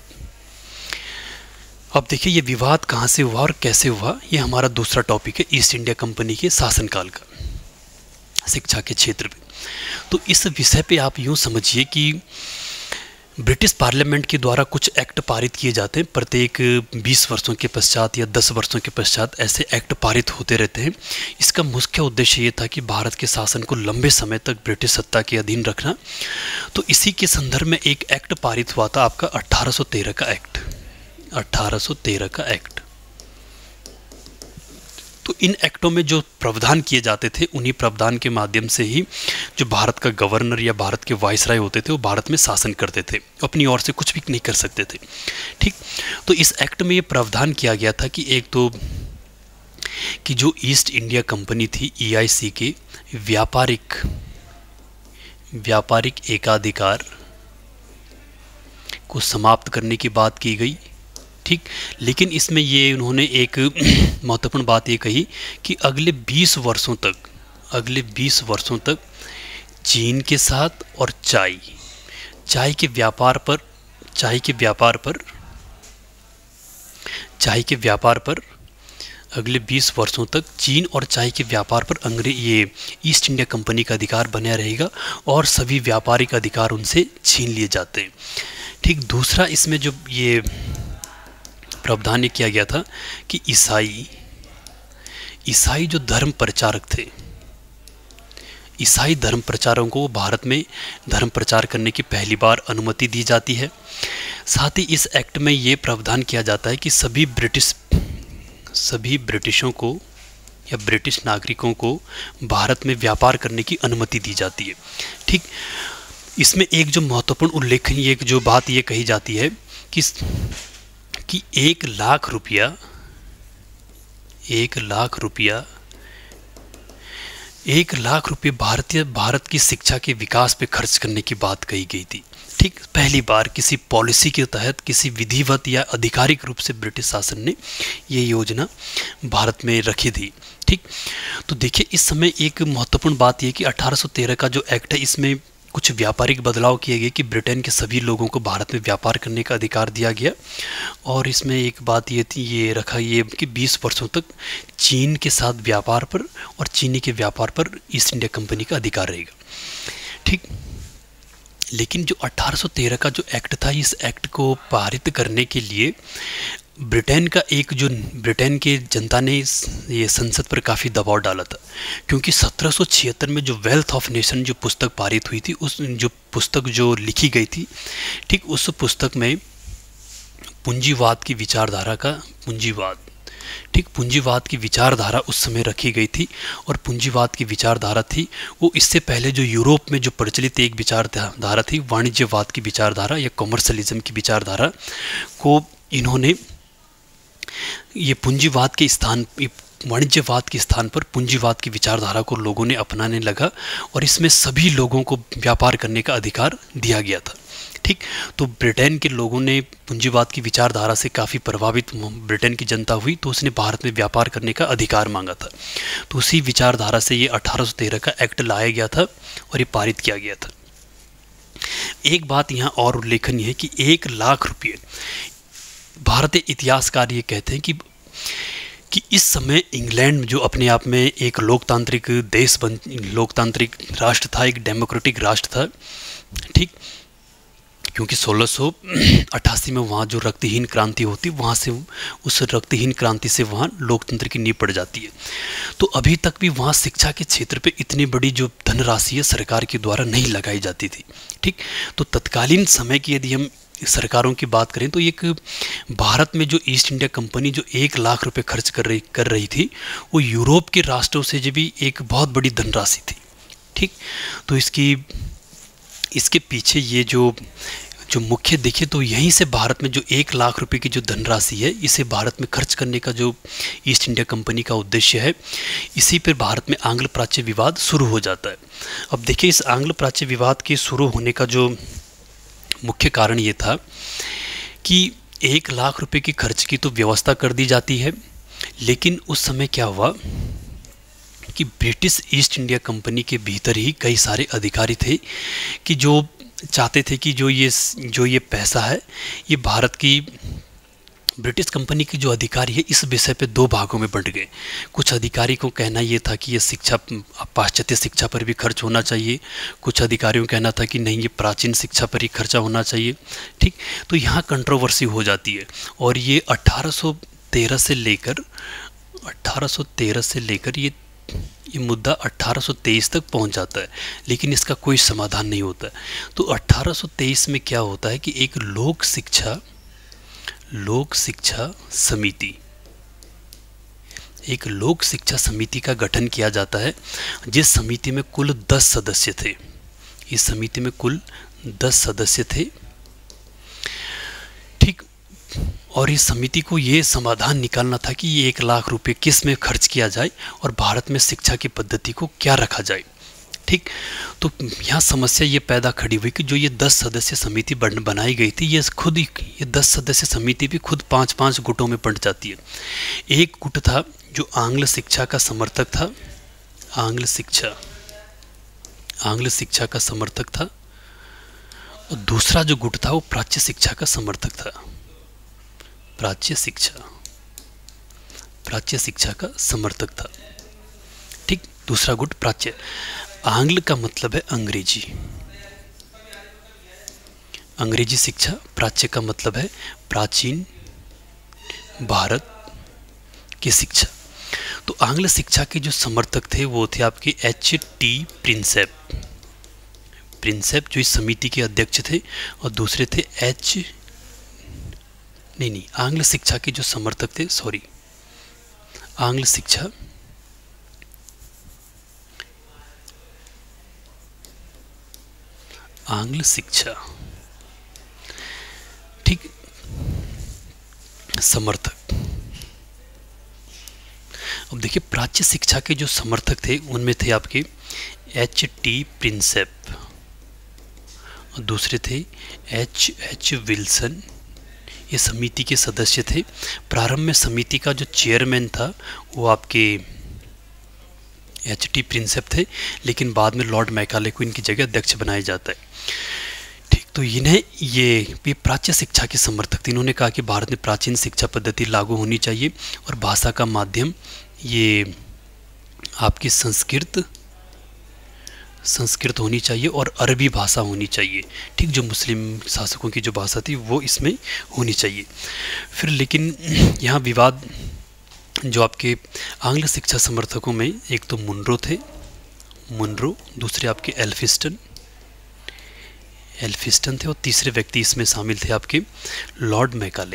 अब देखिए ये विवाद कहाँ से हुआ और कैसे हुआ, ये हमारा दूसरा टॉपिक है, ईस्ट इंडिया कंपनी के शासनकाल का शिक्षा के क्षेत्र में। तो इस विषय पे आप यूँ समझिए कि ब्रिटिश पार्लियामेंट के द्वारा कुछ एक्ट पारित किए जाते हैं, प्रत्येक बीस वर्षों के पश्चात या दस वर्षों के पश्चात ऐसे एक्ट पारित होते रहते हैं। इसका मुख्य उद्देश्य ये था कि भारत के शासन को लंबे समय तक ब्रिटिश सत्ता के अधीन रखना। तो इसी के संदर्भ में एक एक्ट पारित हुआ था आपका अठारह सौ तेरह का एक्ट, अठारह सौ तेरह का एक्ट। तो इन एक्टों में जो प्रावधान किए जाते थे, उन्हीं प्रावधान के माध्यम से ही जो भारत का गवर्नर या भारत के वायसराय होते थे वो भारत में शासन करते थे, अपनी ओर से कुछ भी नहीं कर सकते थे। ठीक, तो इस एक्ट में ये प्रावधान किया गया था कि एक तो कि जो ईस्ट इंडिया कंपनी थी, ई आई सी के व्यापारिक व्यापारिक एकाधिकार को समाप्त करने की बात की गई। ठीक, लेकिन इसमें ये उन्होंने एक महत्वपूर्ण बात ये कही कि अगले बीस वर्षों तक अगले बीस वर्षों तक चीन के साथ और चाय चाय के व्यापार पर चाय के व्यापार पर चाय के व्यापार पर अगले बीस वर्षों तक चीन और चाय के व्यापार पर अंग्रेज ये ईस्ट इंडिया कंपनी का अधिकार बना रहेगा और सभी व्यापारिक अधिकार उनसे छीन लिए जाते हैं। ठीक, दूसरा इसमें जो ये प्रावधान किया गया था कि ईसाई ईसाई जो धर्म प्रचारक थे, ईसाई धर्म प्रचारकों को भारत में धर्म प्रचार करने की पहली बार अनुमति दी जाती है। साथ ही इस एक्ट में ये प्रावधान किया जाता है कि सभी ब्रिटिश सभी ब्रिटिशों को या ब्रिटिश नागरिकों को भारत में व्यापार करने की अनुमति दी जाती है। ठीक, इसमें एक जो महत्वपूर्ण उल्लेखनीय एक जो बात ये कही जाती है कि कि एक लाख रुपया एक लाख रुपया एक लाख रुपये भारतीय भारत की शिक्षा के विकास पे खर्च करने की बात कही गई थी। ठीक, पहली बार किसी पॉलिसी के तहत किसी विधिवत या आधिकारिक रूप से ब्रिटिश शासन ने ये योजना भारत में रखी थी। ठीक, तो देखिए इस समय एक महत्वपूर्ण बात यह कि अठारह सौ तेरह का जो एक्ट है इसमें कुछ व्यापारिक बदलाव किए गए कि ब्रिटेन के सभी लोगों को भारत में व्यापार करने का अधिकार दिया गया। और इसमें एक बात ये थी ये रखा ये कि बीस वर्षों तक चीन के साथ व्यापार पर और चीनी के व्यापार पर ईस्ट इंडिया कंपनी का अधिकार रहेगा। ठीक, लेकिन जो अठारह सौ तेरह का जो एक्ट था, इस एक्ट को पारित करने के लिए ब्रिटेन का एक जो ब्रिटेन के जनता ने ये संसद पर काफ़ी दबाव डाला था, क्योंकि सत्रह सौ छिहत्तर में जो वेल्थ ऑफ नेशन जो पुस्तक पारित हुई थी, उस जो पुस्तक जो लिखी गई थी, ठीक, उस पुस्तक में पूंजीवाद की विचारधारा का पूंजीवाद ठीक पूंजीवाद की विचारधारा उस समय रखी गई थी। और पूंजीवाद की विचारधारा थी वो इससे पहले जो यूरोप में जो प्रचलित एक विचारधारा थी, वाणिज्यवाद की विचारधारा या कॉमर्शलिज्म की विचारधारा को इन्होंने ये पूंजीवाद के स्थान वाणिज्यवाद के स्थान पर पूंजीवाद की विचारधारा को लोगों ने अपनाने लगा और इसमें सभी लोगों को व्यापार करने का अधिकार दिया गया था। ठीक, तो ब्रिटेन के लोगों ने पूंजीवाद की विचारधारा से काफ़ी प्रभावित ब्रिटेन की जनता हुई, तो उसने भारत में व्यापार करने का अधिकार मांगा था। तो उसी विचारधारा से ये अठारह सौ तेरह का एक्ट लाया गया था और ये पारित किया गया था। एक बात यहाँ और उल्लेखनीय है कि एक लाख रुपये भारतीय इतिहासकार ये कहते हैं कि कि इस समय इंग्लैंड जो अपने आप में एक लोकतांत्रिक देश बन लोकतांत्रिक राष्ट्र था, एक डेमोक्रेटिक राष्ट्र था। ठीक, क्योंकि सोलह सौ अट्ठासी में वहाँ जो रक्तहीन क्रांति होती, वहाँ से उस रक्तहीन क्रांति से वहाँ लोकतंत्र की नींव पड़ जाती है। तो अभी तक भी वहाँ शिक्षा के क्षेत्र पे इतनी बड़ी जो धनराशि है सरकार के द्वारा नहीं लगाई जाती थी। ठीक, तो तत्कालीन समय की यदि हम सरकारों की बात करें तो एक भारत में जो ईस्ट इंडिया कंपनी जो एक लाख रुपए खर्च कर रही कर रही थी, वो यूरोप के राष्ट्रों से जो भी एक बहुत बड़ी धनराशि थी। ठीक, तो इसकी इसके पीछे ये जो जो मुख्य देखिए तो यहीं से भारत में जो एक लाख रुपए की जो धनराशि है, इसे भारत में खर्च करने का जो ईस्ट इंडिया कंपनी का उद्देश्य है, इसी पर भारत में आंग्ल प्राच्य विवाद शुरू हो जाता है। अब देखिए, इस आंग्ल प्राच्य विवाद के शुरू होने का जो मुख्य कारण ये था कि एक लाख रुपए की खर्च की तो व्यवस्था कर दी जाती है, लेकिन उस समय क्या हुआ कि ब्रिटिश ईस्ट इंडिया कंपनी के भीतर ही कई सारे अधिकारी थे कि जो चाहते थे कि जो ये जो ये पैसा है ये भारत की ब्रिटिश कंपनी की जो अधिकारी है इस विषय पे दो भागों में बंट गए। कुछ अधिकारी को कहना ये था कि ये शिक्षा पाश्चात्य शिक्षा पर भी खर्च होना चाहिए, कुछ अधिकारियों का कहना था कि नहीं ये प्राचीन शिक्षा पर ही खर्चा होना चाहिए। ठीक, तो यहाँ कंट्रोवर्सी हो जाती है और ये अठारह सौ तेरह से लेकर अठारह सौ तेरह से लेकर ये ये मुद्दा अठारह सौ तेईस तक पहुंच जाता है, लेकिन इसका कोई समाधान नहीं होता। तो अठारह सौ तेईस में क्या होता है कि एक लोक शिक्षा लोक शिक्षा समिति एक लोक शिक्षा समिति का गठन किया जाता है, जिस समिति में कुल दस सदस्य थे। इस समिति में कुल दस सदस्य थे। ठीक, और इस समिति को ये समाधान निकालना था कि ये एक लाख रुपए किस में खर्च किया जाए और भारत में शिक्षा की पद्धति को क्या रखा जाए। ठीक, तो यहाँ समस्या ये पैदा खड़ी हुई कि जो ये दस सदस्य समिति बनाई गई थी, ये खुद ये दस सदस्य समिति भी खुद पांच पांच गुटों में बंट जाती है। एक गुट था जो आंग्ल शिक्षा का समर्थक था आंग्ल शिक्षा आंग्ल शिक्षा का समर्थक था और दूसरा जो गुट था वो प्राच्य शिक्षा का समर्थक था प्राच्य शिक्षा प्राच्य शिक्षा का समर्थक था। ठीक, दूसरा गुट प्राच्य। आंग्ल का मतलब है अंग्रेजी अंग्रेजी शिक्षा, प्राच्य का मतलब है प्राचीन भारत की शिक्षा। तो आंग्ल शिक्षा के जो समर्थक थे वो थे आपके एच टी प्रिंसेप प्रिंसेप जो इस समिति के अध्यक्ष थे, और दूसरे थे एच नहीं नहीं आंग्ल शिक्षा के जो समर्थक थे सॉरी आंग्ल शिक्षा आंग्ल शिक्षा ठीक समर्थक। अब देखिए, प्राच्य शिक्षा के जो समर्थक थे उनमें थे आपके एच टी प्रिंसेप और दूसरे थे एच एच विल्सन। ये समिति के सदस्य थे। प्रारंभ में समिति का जो चेयरमैन था वो आपके एच टी प्रिंसेप थे, लेकिन बाद में लॉर्ड मैकाले को इनकी जगह अध्यक्ष बनाया जाता है। ठीक, तो इन्हें ये ये प्राच्य शिक्षा के समर्थक थे। इन्होंने कहा कि भारत में प्राचीन शिक्षा पद्धति लागू होनी चाहिए और भाषा का माध्यम ये आपकी संस्कृत संस्कृत होनी चाहिए और अरबी भाषा होनी चाहिए। ठीक, जो मुस्लिम शासकों की जो भाषा थी वो इसमें होनी चाहिए। फिर लेकिन यहाँ विवाद जो आपके आंग्ल शिक्षा समर्थकों में एक तो मुनरो थे मुनरो दूसरे आपके एल्फिस्टन एल्फिस्टन थे और तीसरे व्यक्ति इसमें शामिल थे आपके लॉर्ड मैकाले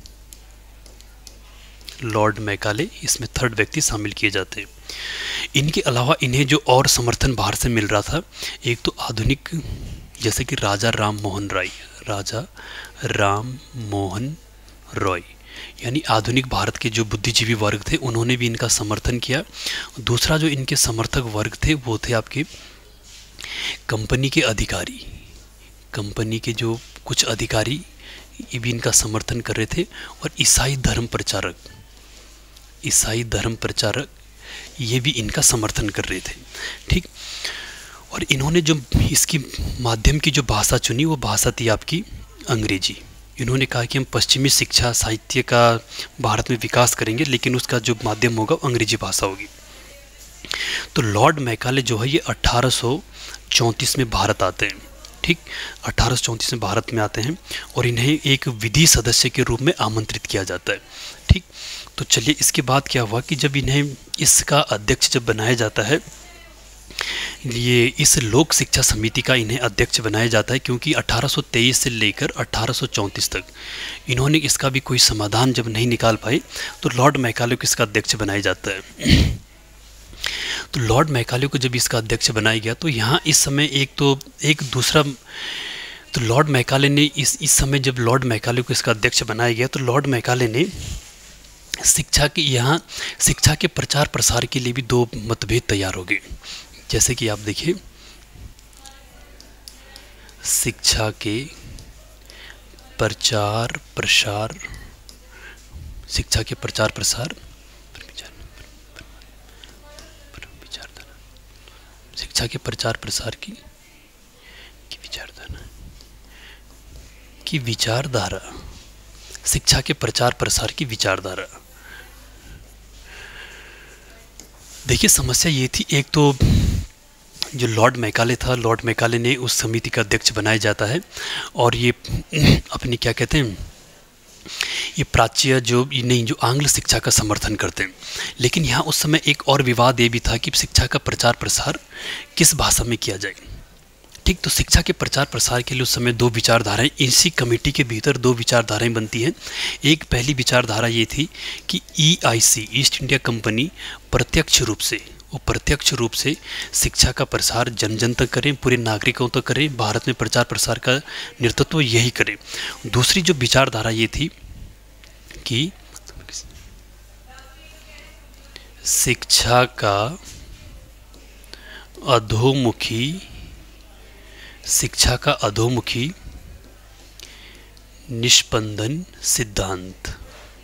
लॉर्ड मैकाले इसमें थर्ड व्यक्ति शामिल किए जाते हैं। इनके अलावा इन्हें जो और समर्थन बाहर से मिल रहा था, एक तो आधुनिक जैसे कि राजा राम मोहन राय राजा राम मोहन रॉय यानी आधुनिक भारत के जो बुद्धिजीवी वर्ग थे उन्होंने भी इनका समर्थन किया। दूसरा जो इनके समर्थक वर्ग थे वो थे आपके कंपनी के अधिकारी कंपनी के जो कुछ अधिकारी ये भी इनका समर्थन कर रहे थे, और ईसाई धर्म प्रचारक ईसाई धर्म प्रचारक ये भी इनका समर्थन कर रहे थे। ठीक, और इन्होंने जो इसकी माध्यम की जो भाषा चुनी वो भाषा थी आपकी अंग्रेजी। इन्होंने कहा कि हम पश्चिमी शिक्षा साहित्य का भारत में विकास करेंगे, लेकिन उसका जो माध्यम होगा वो अंग्रेजी भाषा होगी। तो लॉर्ड मैकाले जो है ये अठारह सौ चौंतीस में भारत आते हैं ठीक, अठारह सौ चौंतीस में भारत में आते हैं और इन्हें एक विधि सदस्य के रूप में आमंत्रित किया जाता है। ठीक, तो चलिए इसके बाद क्या हुआ कि जब इन्हें इसका अध्यक्ष जब बनाया जाता है, ये इस लोक शिक्षा समिति का इन्हें अध्यक्ष बनाया जाता है, क्योंकि अठारह सौ तेईस से लेकर अठारह सौ चौंतीस तक इन्होंने इसका भी कोई समाधान जब नहीं निकाल पाए तो लॉर्ड मैकाले को इसका अध्यक्ष बनाया जाता है। तो लॉर्ड मैकाले को जब इसका अध्यक्ष बनाया गया तो यहाँ इस समय एक तो एक दूसरा तो लॉर्ड मैकाले ने इस इस समय जब लॉर्ड मैकाले को इसका अध्यक्ष बनाया गया तो लॉर्ड मैकाले ने शिक्षा के यहाँ शिक्षा के प्रचार प्रसार के लिए भी दो मतभेद तैयार हो गए। जैसे कि आप देखिए, शिक्षा के प्रचार प्रसार शिक्षा के प्रचार प्रसार शिक्षा के प्रचार प्रसार की की विचारधारा की विचारधारा शिक्षा के प्रचार प्रसार की विचारधारा। देखिए समस्या ये थी, एक तो जो लॉर्ड मैकाले था, लॉर्ड मैकाले ने उस समिति का अध्यक्ष बनाया जाता है और ये अपनी क्या कहते हैं, ये प्राच्य जो नहीं जो आंग्ल शिक्षा का समर्थन करते हैं। लेकिन यहाँ उस समय एक और विवाद ये भी था कि शिक्षा का प्रचार प्रसार किस भाषा में किया जाए। ठीक, तो शिक्षा के प्रचार प्रसार के लिए उस समय दो विचारधाराएं इसी कमेटी के भीतर दो विचारधाराएं बनती हैं। एक पहली विचारधारा ये थी कि E I C East India company प्रत्यक्ष रूप से वो प्रत्यक्ष रूप से शिक्षा का प्रसार जन जन तक करें, पूरे नागरिकों तक करें, भारत में प्रचार प्रसार का नेतृत्व यही करें। दूसरी जो विचारधारा ये थी कि शिक्षा का अधोमुखी शिक्षा का अधोमुखी निष्पंदन सिद्धांत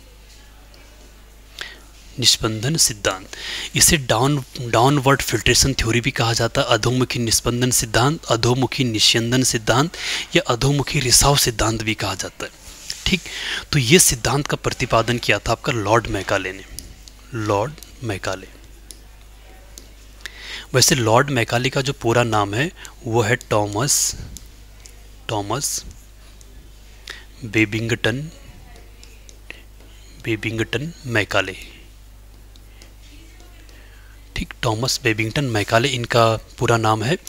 निष्पंदन सिद्धांत इसे डाउन डाउनवर्ड फिल्ट्रेशन थ्योरी भी कहा जाता है। अधोमुखी निष्पंदन सिद्धांत, अधोमुखी निस्यंदन सिद्धांत या अधोमुखी रिसाव सिद्धांत भी कहा जाता है। ठीक, तो ये सिद्धांत का प्रतिपादन किया था आपका लॉर्ड मैकाले ने, लॉर्ड मैकाले। वैसे लॉर्ड मैकाले का जो पूरा नाम है वो है Thomas Thomas Babington Babington Macaulay. ठीक, टॉमस बेबिंगटन मैकाले इनका पूरा नाम है।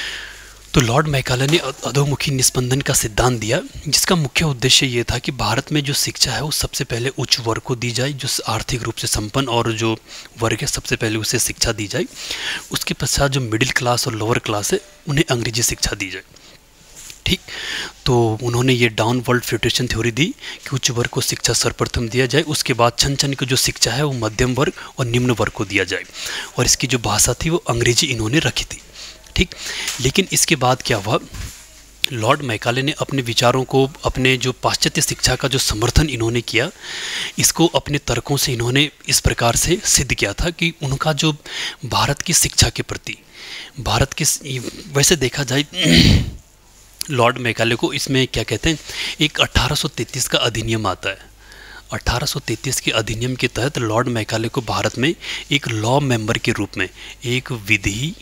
तो लॉर्ड मैकाले ने अधोमुखी निस्पंदन का सिद्धांत दिया, जिसका मुख्य उद्देश्य ये था कि भारत में जो शिक्षा है वो सबसे पहले उच्च वर्ग को दी जाए, जो आर्थिक रूप से संपन्न और जो वर्ग है सबसे पहले उसे शिक्षा दी जाए। उसके पश्चात जो मिडिल क्लास और लोअर क्लास है उन्हें अंग्रेजी शिक्षा दी जाए। ठीक, तो उन्होंने ये डाउनवर्ड फिल्ट्रेशन थ्योरी दी कि उच्च वर्ग को शिक्षा सर्वप्रथम दिया जाए, उसके बाद छन छन की जो शिक्षा है वो मध्यम वर्ग और निम्न वर्ग को दिया जाए, और इसकी जो भाषा थी वो अंग्रेजी इन्होंने रखी थी। ठीक, लेकिन इसके बाद क्या हुआ, लॉर्ड मैकाले ने अपने विचारों को, अपने जो पाश्चात्य शिक्षा का जो समर्थन इन्होंने किया, इसको अपने तर्कों से इन्होंने इस प्रकार से सिद्ध किया था कि उनका जो भारत की शिक्षा के प्रति, भारत के वैसे देखा जाए लॉर्ड मैकाले को इसमें क्या कहते हैं, एक अठारह सौ तैंतीस का अधिनियम आता है। अठारह सौ तैंतीस के अधिनियम के तहत लॉर्ड मैकाले को भारत में एक लॉ मेंबर के रूप में, एक विधि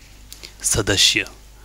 सदस्य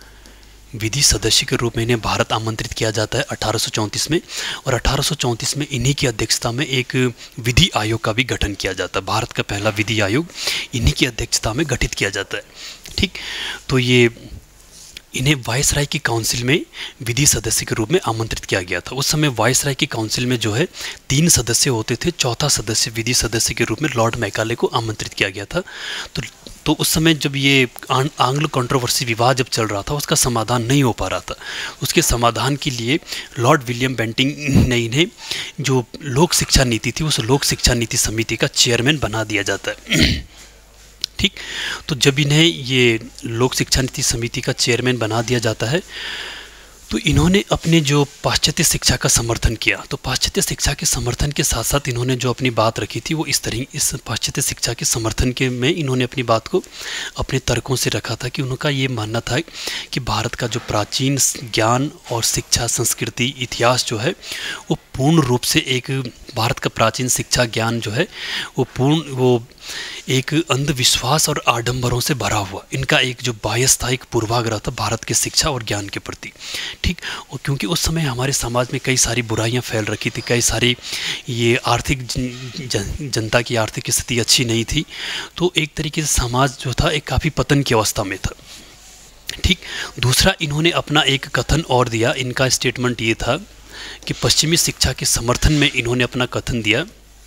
विधि सदस्य के रूप में इन्हें भारत आमंत्रित किया जाता है अठारह सौ चौंतीस में, और अठारह सौ चौंतीस में इन्हीं की अध्यक्षता में एक विधि आयोग का भी गठन किया जाता है। भारत का पहला विधि आयोग इन्हीं की अध्यक्षता में गठित किया जाता है। ठीक, तो ये इन्हें वायसराय की काउंसिल में विधि सदस्य के रूप में आमंत्रित किया गया था। उस समय वायसराय की काउंसिल में जो है तीन सदस्य होते थे, चौथा सदस्य विधि सदस्य के रूप में लॉर्ड मैकाले को आमंत्रित किया गया था। तो तो उस समय जब ये आंग्ल कंट्रोवर्सी विवाद जब चल रहा था, उसका समाधान नहीं हो पा रहा था। उसके समाधान के लिए लॉर्ड विलियम बेंटिंग ने इन्हें जो लोक शिक्षा नीति थी उस लोक शिक्षा नीति समिति का चेयरमैन बना दिया जाता है। ठीक, तो जब इन्हें ये लोक शिक्षा नीति समिति का चेयरमैन बना दिया जाता है तो इन्होंने अपने जो पाश्चात्य शिक्षा का समर्थन किया। तो पाश्चात्य शिक्षा के समर्थन के साथ साथ इन्होंने जो अपनी बात रखी थी वो इस तरह, इस पाश्चात्य शिक्षा के समर्थन के में इन्होंने अपनी बात को अपने तर्कों से रखा था कि उनका ये मानना था कि भारत का जो प्राचीन ज्ञान और शिक्षा, संस्कृति, इतिहास जो है वो पूर्ण रूप से एक भारत का प्राचीन शिक्षा ज्ञान जो है वो पूर्ण वो एक अंधविश्वास और आडंबरों से भरा हुआ, इनका एक जो बायस था, एक पूर्वाग्रह था भारत के शिक्षा और ज्ञान के प्रति। ठीक, और क्योंकि उस समय हमारे समाज में कई सारी बुराइयां फैल रखी थी, कई सारी ये आर्थिक जन, जनता की आर्थिक स्थिति अच्छी नहीं थी, तो एक तरीके से समाज जो था एक काफ़ी पतन की अवस्था में था। ठीक, दूसरा इन्होंने अपना एक कथन और दिया, इनका स्टेटमेंट ये था कि पश्चिमी शिक्षा के समर्थन में इन्होंने अपना कथन दिया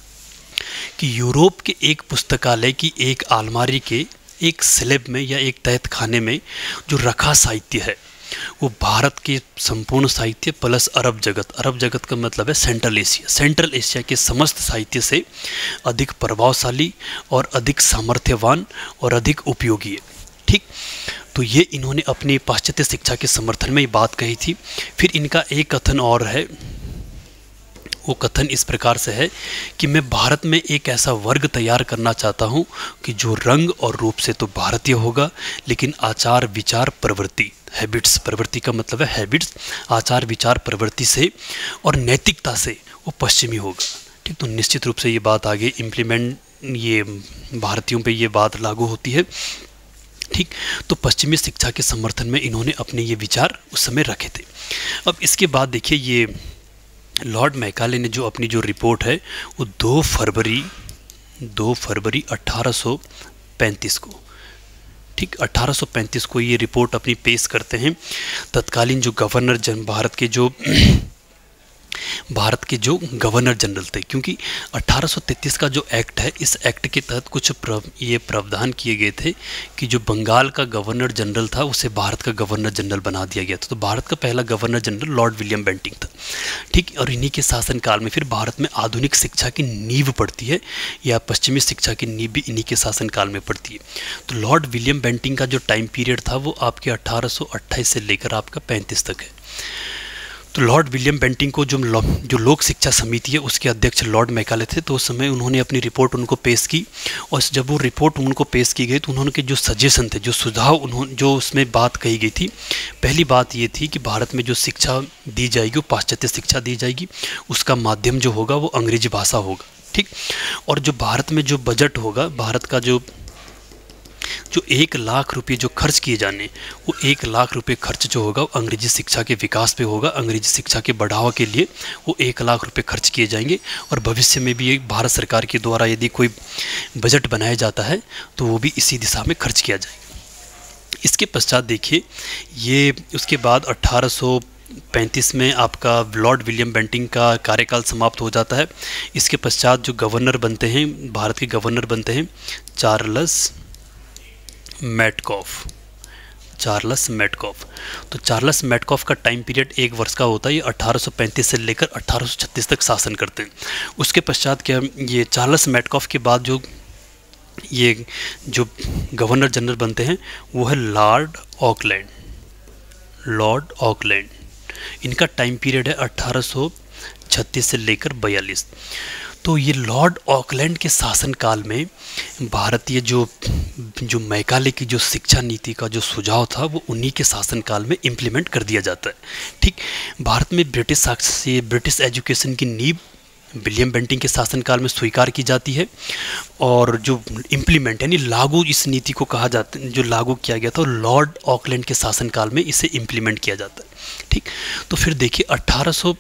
कि यूरोप के एक पुस्तकालय की एक अलमारी के एक स्लैब में या एक तहत खाने में जो रखा साहित्य है वो भारत के संपूर्ण साहित्य प्लस अरब जगत, अरब जगत का मतलब है सेंट्रल एशिया, सेंट्रल एशिया के समस्त साहित्य से अधिक प्रभावशाली और अधिक सामर्थ्यवान और अधिक उपयोगी है। ठीक, तो ये इन्होंने अपनी पाश्चात्य शिक्षा के समर्थन में ये बात कही थी। फिर इनका एक कथन और है, वो कथन इस प्रकार से है कि मैं भारत में एक ऐसा वर्ग तैयार करना चाहता हूँ कि जो रंग और रूप से तो भारतीय होगा, लेकिन आचार विचार प्रवृत्ति, हैबिट्स, प्रवृत्ति का मतलब है हैबिट्स, आचार विचार प्रवृत्ति से और नैतिकता से वो पश्चिमी होगा। ठीक, तो निश्चित रूप से ये बात आगे इम्प्लीमेंट, ये भारतीयों पे ये बात लागू होती है। ठीक, तो पश्चिमी शिक्षा के समर्थन में इन्होंने अपने ये विचार उस समय रखे थे। अब इसके बाद देखिए, ये लॉर्ड मैकाले ने जो अपनी जो रिपोर्ट है वो दो फरवरी दो फरवरी अट्ठारह सौ पैंतीस को, ठीक, अट्ठारह सौ पैंतीस को ये रिपोर्ट अपनी पेश करते हैं। तत्कालीन जो गवर्नर जन भारत के जो भारत के जो गवर्नर जनरल थे, क्योंकि अट्ठारह सौ तैंतीस का जो एक्ट है, इस एक्ट के तहत कुछ प्रव, ये प्रावधान किए गए थे कि जो बंगाल का गवर्नर जनरल था उसे भारत का गवर्नर जनरल बना दिया गया था। तो भारत का पहला governor general Lord William Bentinck था। ठीक, और इन्हीं के शासनकाल में फिर भारत में आधुनिक शिक्षा की नींव पड़ती है, या पश्चिमी शिक्षा की नींव भी इन्हीं के शासनकाल में पड़ती है। तो लॉर्ड विलियम बेंटिंग का जो टाइम पीरियड था वो आपके अट्ठारह सौ अट्ठाईस से लेकर आपका पैंतीस तक है। तो लॉर्ड विलियम बेंटिंग को जो जो लोक शिक्षा समिति है उसके अध्यक्ष लॉर्ड मैकाले थे, तो उस समय उन्होंने अपनी रिपोर्ट उनको पेश की, और जब वो रिपोर्ट उनको पेश की गई तो उन्होंने के जो सजेशन थे, जो सुझाव उन्होंने जो उसमें बात कही गई थी, पहली बात ये थी कि भारत में जो शिक्षा दी जाएगी वो पाश्चात्य शिक्षा दी जाएगी, उसका माध्यम जो होगा वो अंग्रेजी भाषा होगा। ठीक, और जो भारत में जो बजट होगा, भारत का जो जो एक लाख रुपए जो खर्च किए जाने, वो एक लाख रुपए खर्च जो होगा वो अंग्रेजी शिक्षा के विकास पे होगा, अंग्रेजी शिक्षा के बढ़ावा के लिए वो एक लाख रुपए खर्च किए जाएंगे। और भविष्य में भी एक भारत सरकार के द्वारा यदि कोई बजट बनाया जाता है तो वो भी इसी दिशा में खर्च किया जाएगा। इसके पश्चात देखिए, ये उसके बाद अट्ठारह सौ पैंतीस में आपका लॉर्ड विलियम बेंटिंग का कार्यकाल समाप्त हो जाता है। इसके पश्चात जो गवर्नर बनते हैं, भारत के गवर्नर बनते हैं चार्ल्स मैटकॉफ, चार्ल्स मैटकॉफ। तो चार्ल्स मैटकॉफ का टाइम पीरियड एक वर्ष का होता है, ये अट्ठारह सौ पैंतीस से लेकर अट्ठारह सौ छत्तीस तक शासन करते हैं। उसके पश्चात क्या, ये चार्ल्स मैटकॉफ के बाद जो ये जो गवर्नर जनरल बनते हैं वो है लॉर्ड ऑकलैंड, लॉर्ड ऑकलैंड। इनका टाइम पीरियड है अट्ठारह सौ छत्तीस से लेकर बयालीस। तो ये लॉर्ड ऑकलैंड के शासनकाल में भारतीय जो जो मैकाले की जो शिक्षा नीति का जो सुझाव था वो उन्हीं के शासनकाल में इम्प्लीमेंट कर दिया जाता है। ठीक, भारत में ब्रिटिश से ब्रिटिश एजुकेशन की नींव विलियम बेंटिंग के शासनकाल में स्वीकार की जाती है, और जो इम्प्लीमेंट यानी लागू इस नीति को कहा जाता है, जो लागू किया गया था लॉर्ड ऑकलैंड के शासनकाल में इसे इम्प्लीमेंट किया जाता है। ठीक, तो फिर देखिए अट्ठारह सौ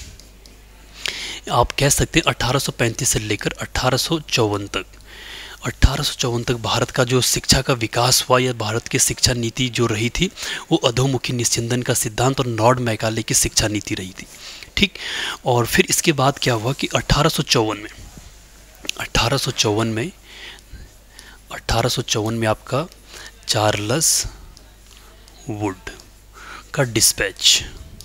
आप कह सकते हैं अट्ठारह सौ पैंतीस से लेकर अट्ठारह सौ चौवन तक अट्ठारह सौ चौवन तक भारत का जो शिक्षा का विकास हुआ, या भारत की शिक्षा नीति जो रही थी वो अधोमुखी निस्यंदन का सिद्धांत और लॉर्ड मैकाले की शिक्षा नीति रही थी। ठीक, और फिर इसके बाद क्या हुआ कि अट्ठारह सौ चौवन में अट्ठारह सौ चौवन में अट्ठारह सौ चौवन में आपका चार्ल्स वुड का डिस्पैच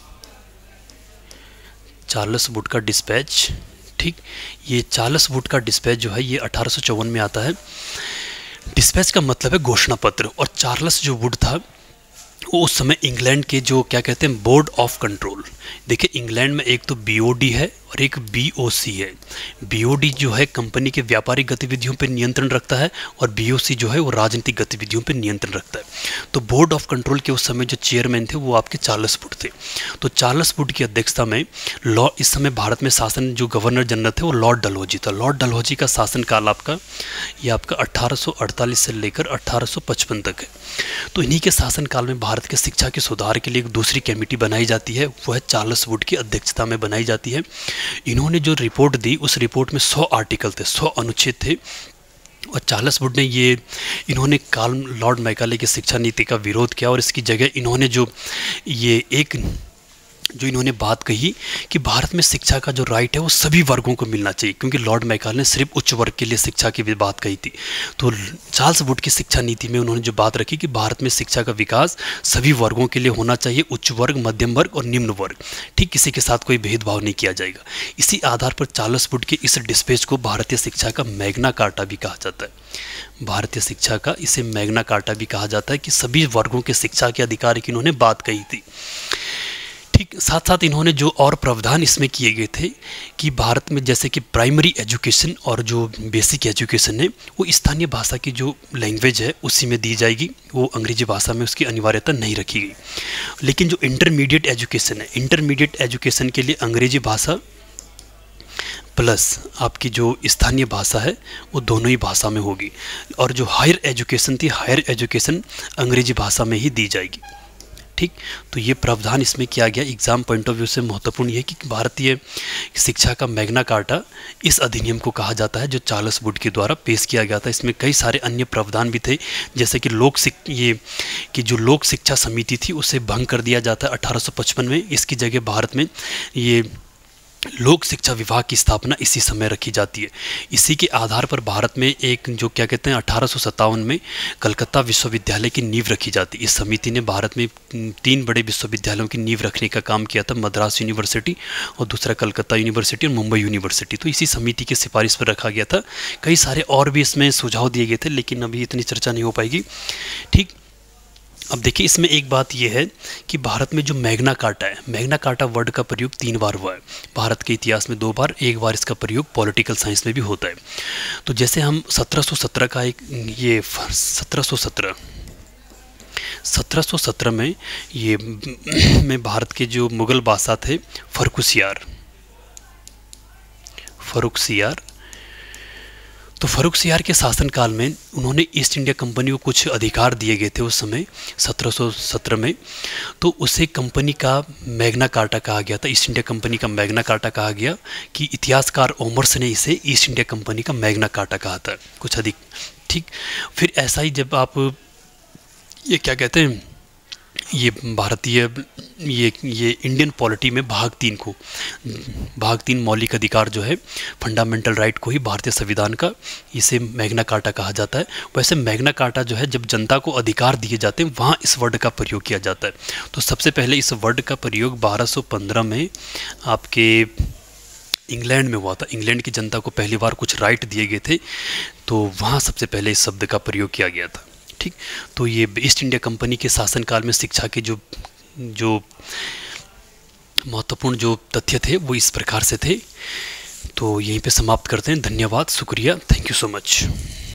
चार्ल्स वुड का डिस्पैच ठीक, ये चार्ल्स वुड का डिस्पैच जो है ये अठारह सौ चौवन में आता है। डिस्पैच का मतलब है घोषणा पत्र, और चार्ल्स जो वुड था वो उस समय इंग्लैंड के जो क्या कहते हैं बोर्ड ऑफ कंट्रोल देखिए इंग्लैंड में एक तो बीओडी है और एक बीओसी है। बीओडी जो है कंपनी के व्यापारिक गतिविधियों पर नियंत्रण रखता है और बीओसी जो है वो राजनीतिक गतिविधियों पर नियंत्रण रखता है। तो बोर्ड ऑफ कंट्रोल के उस समय जो चेयरमैन थे वो आपके चार्ल्स वुड थे। तो चार्ल्स वुड की अध्यक्षता में लॉ इस समय भारत में शासन जो गवर्नर जनरल थे वो लॉर्ड डलहौजी था। लॉर्ड डलहौजी का शासनकाल आपका ये आपका अठारह सौ अड़तालीस से लेकर अठारह सौ पचपन तक है। तो इन्हीं के शासनकाल में भारत के शिक्षा के सुधार के लिए एक दूसरी कमेटी बनाई जाती है, वो है चार्ल्स वुड की अध्यक्षता में बनाई जाती है। इन्होंने जो रिपोर्ट दी उस रिपोर्ट में सौ आर्टिकल थे, सौ अनुच्छेद थे और चार्ल्स वुड ने ये इन्होंने काल लॉर्ड मैकाले की शिक्षा नीति का विरोध किया और इसकी जगह इन्होंने जो ये एक जो इन्होंने बात कही कि भारत में शिक्षा का जो राइट है वो सभी वर्गों को मिलना चाहिए, क्योंकि लॉर्ड मैकाले ने सिर्फ उच्च वर्ग के लिए शिक्षा की भी बात कही थी। तो चार्ल्स वुड की शिक्षा नीति में उन्होंने जो बात रखी कि भारत में शिक्षा का विकास सभी वर्गों के लिए होना चाहिए, उच्च वर्ग, मध्यम वर्ग और निम्न वर्ग, ठीक किसी के साथ कोई भेदभाव नहीं किया जाएगा। इसी आधार पर चार्ल्स वुड के इस डिस्पेच को भारतीय शिक्षा का मैग्ना कार्टा भी कहा जाता है। भारतीय शिक्षा का इसे मैग्ना कार्टा भी कहा जाता है कि सभी वर्गों के शिक्षा के अधिकार की इन्होंने बात कही थी। ठीक साथ साथ इन्होंने जो और प्रावधान इसमें किए गए थे कि भारत में जैसे कि प्राइमरी एजुकेशन और जो बेसिक एजुकेशन है वो स्थानीय भाषा की जो लैंग्वेज है उसी में दी जाएगी, वो अंग्रेजी भाषा में उसकी अनिवार्यता नहीं रखी गई। लेकिन जो इंटरमीडिएट एजुकेशन है, इंटरमीडिएट एजुकेशन के लिए अंग्रेजी भाषा प्लस आपकी जो स्थानीय भाषा है वो दोनों ही भाषा में होगी। और जो हायर एजुकेशन थी, हायर एजुकेशन अंग्रेजी भाषा में ही दी जाएगी। ठीक, तो ये प्रावधान इसमें किया गया। एग्जाम पॉइंट ऑफ व्यू से महत्वपूर्ण ये कि भारतीय शिक्षा का मैग्ना कार्टा इस अधिनियम को कहा जाता है जो चार्ल्स वुड के द्वारा पेश किया गया था। इसमें कई सारे अन्य प्रावधान भी थे, जैसे कि लोक शिक ये कि जो लोक शिक्षा समिति थी उसे भंग कर दिया जाता है अठारह सौ पचपन में। इसकी जगह भारत में ये लोक शिक्षा विभाग की स्थापना इसी समय रखी जाती है। इसी के आधार पर भारत में एक जो क्या कहते हैं अठारह सौ सत्तावन में कलकत्ता विश्वविद्यालय की नींव रखी जाती है। इस समिति ने भारत में तीन बड़े विश्वविद्यालयों की नींव रखने का काम किया था, मद्रास यूनिवर्सिटी और दूसरा कलकत्ता यूनिवर्सिटी और मुंबई यूनिवर्सिटी। तो इसी समिति की सिफारिश पर रखा गया था। कई सारे और भी इसमें सुझाव दिए गए थे, लेकिन अभी इतनी चर्चा नहीं हो पाएगी। ठीक, अब देखिए इसमें एक बात यह है कि भारत में जो मैग्ना कार्टा है, मैग्ना कार्टा वर्ड का प्रयोग तीन बार हुआ है भारत के इतिहास में, दो बार, एक बार इसका प्रयोग पॉलिटिकल साइंस में भी होता है। तो जैसे हम सत्रह सौ सत्रह का एक ये सत्रह सौ सत्रह सत्रह सौ सत्रह में ये में भारत के जो मुगल बादशाह थे फर्रुखसियार फर्रुखसियार तो फर्रुखसियार के शासनकाल में उन्होंने ईस्ट इंडिया कंपनी को कुछ अधिकार दिए गए थे उस समय सत्रह सौ सत्रह में। तो उसे कंपनी का मैग्ना कार्टा कहा गया था, ईस्ट इंडिया कंपनी का मैग्ना कार्टा कहा गया कि इतिहासकार ओमर्स ने इसे ईस्ट इंडिया कंपनी का मैग्ना कार्टा कहा था कुछ अधिक। ठीक, फिर ऐसा ही जब आप ये क्या कहते हैं ये भारतीय ये ये इंडियन पॉलिटी में भाग तीन को भाग तीन मौलिक अधिकार जो है फंडामेंटल राइट को ही भारतीय संविधान का इसे मैग्ना कार्टा कहा जाता है। वैसे मैग्ना कार्टा जो है जब जनता को अधिकार दिए जाते हैं वहाँ इस वर्ड का प्रयोग किया जाता है। तो सबसे पहले इस वर्ड का प्रयोग बारह सौ पंद्रह में आपके इंग्लैंड में हुआ था। इंग्लैंड की जनता को पहली बार कुछ राइट दिए गए थे, तो वहाँ सबसे पहले इस शब्द का प्रयोग किया गया था। ठीक, तो ये ईस्ट इंडिया कंपनी के शासनकाल में शिक्षा के जो जो महत्वपूर्ण जो तथ्य थे वो इस प्रकार से थे। तो यहीं पे समाप्त करते हैं। धन्यवाद, शुक्रिया, थैंक यू सो मच।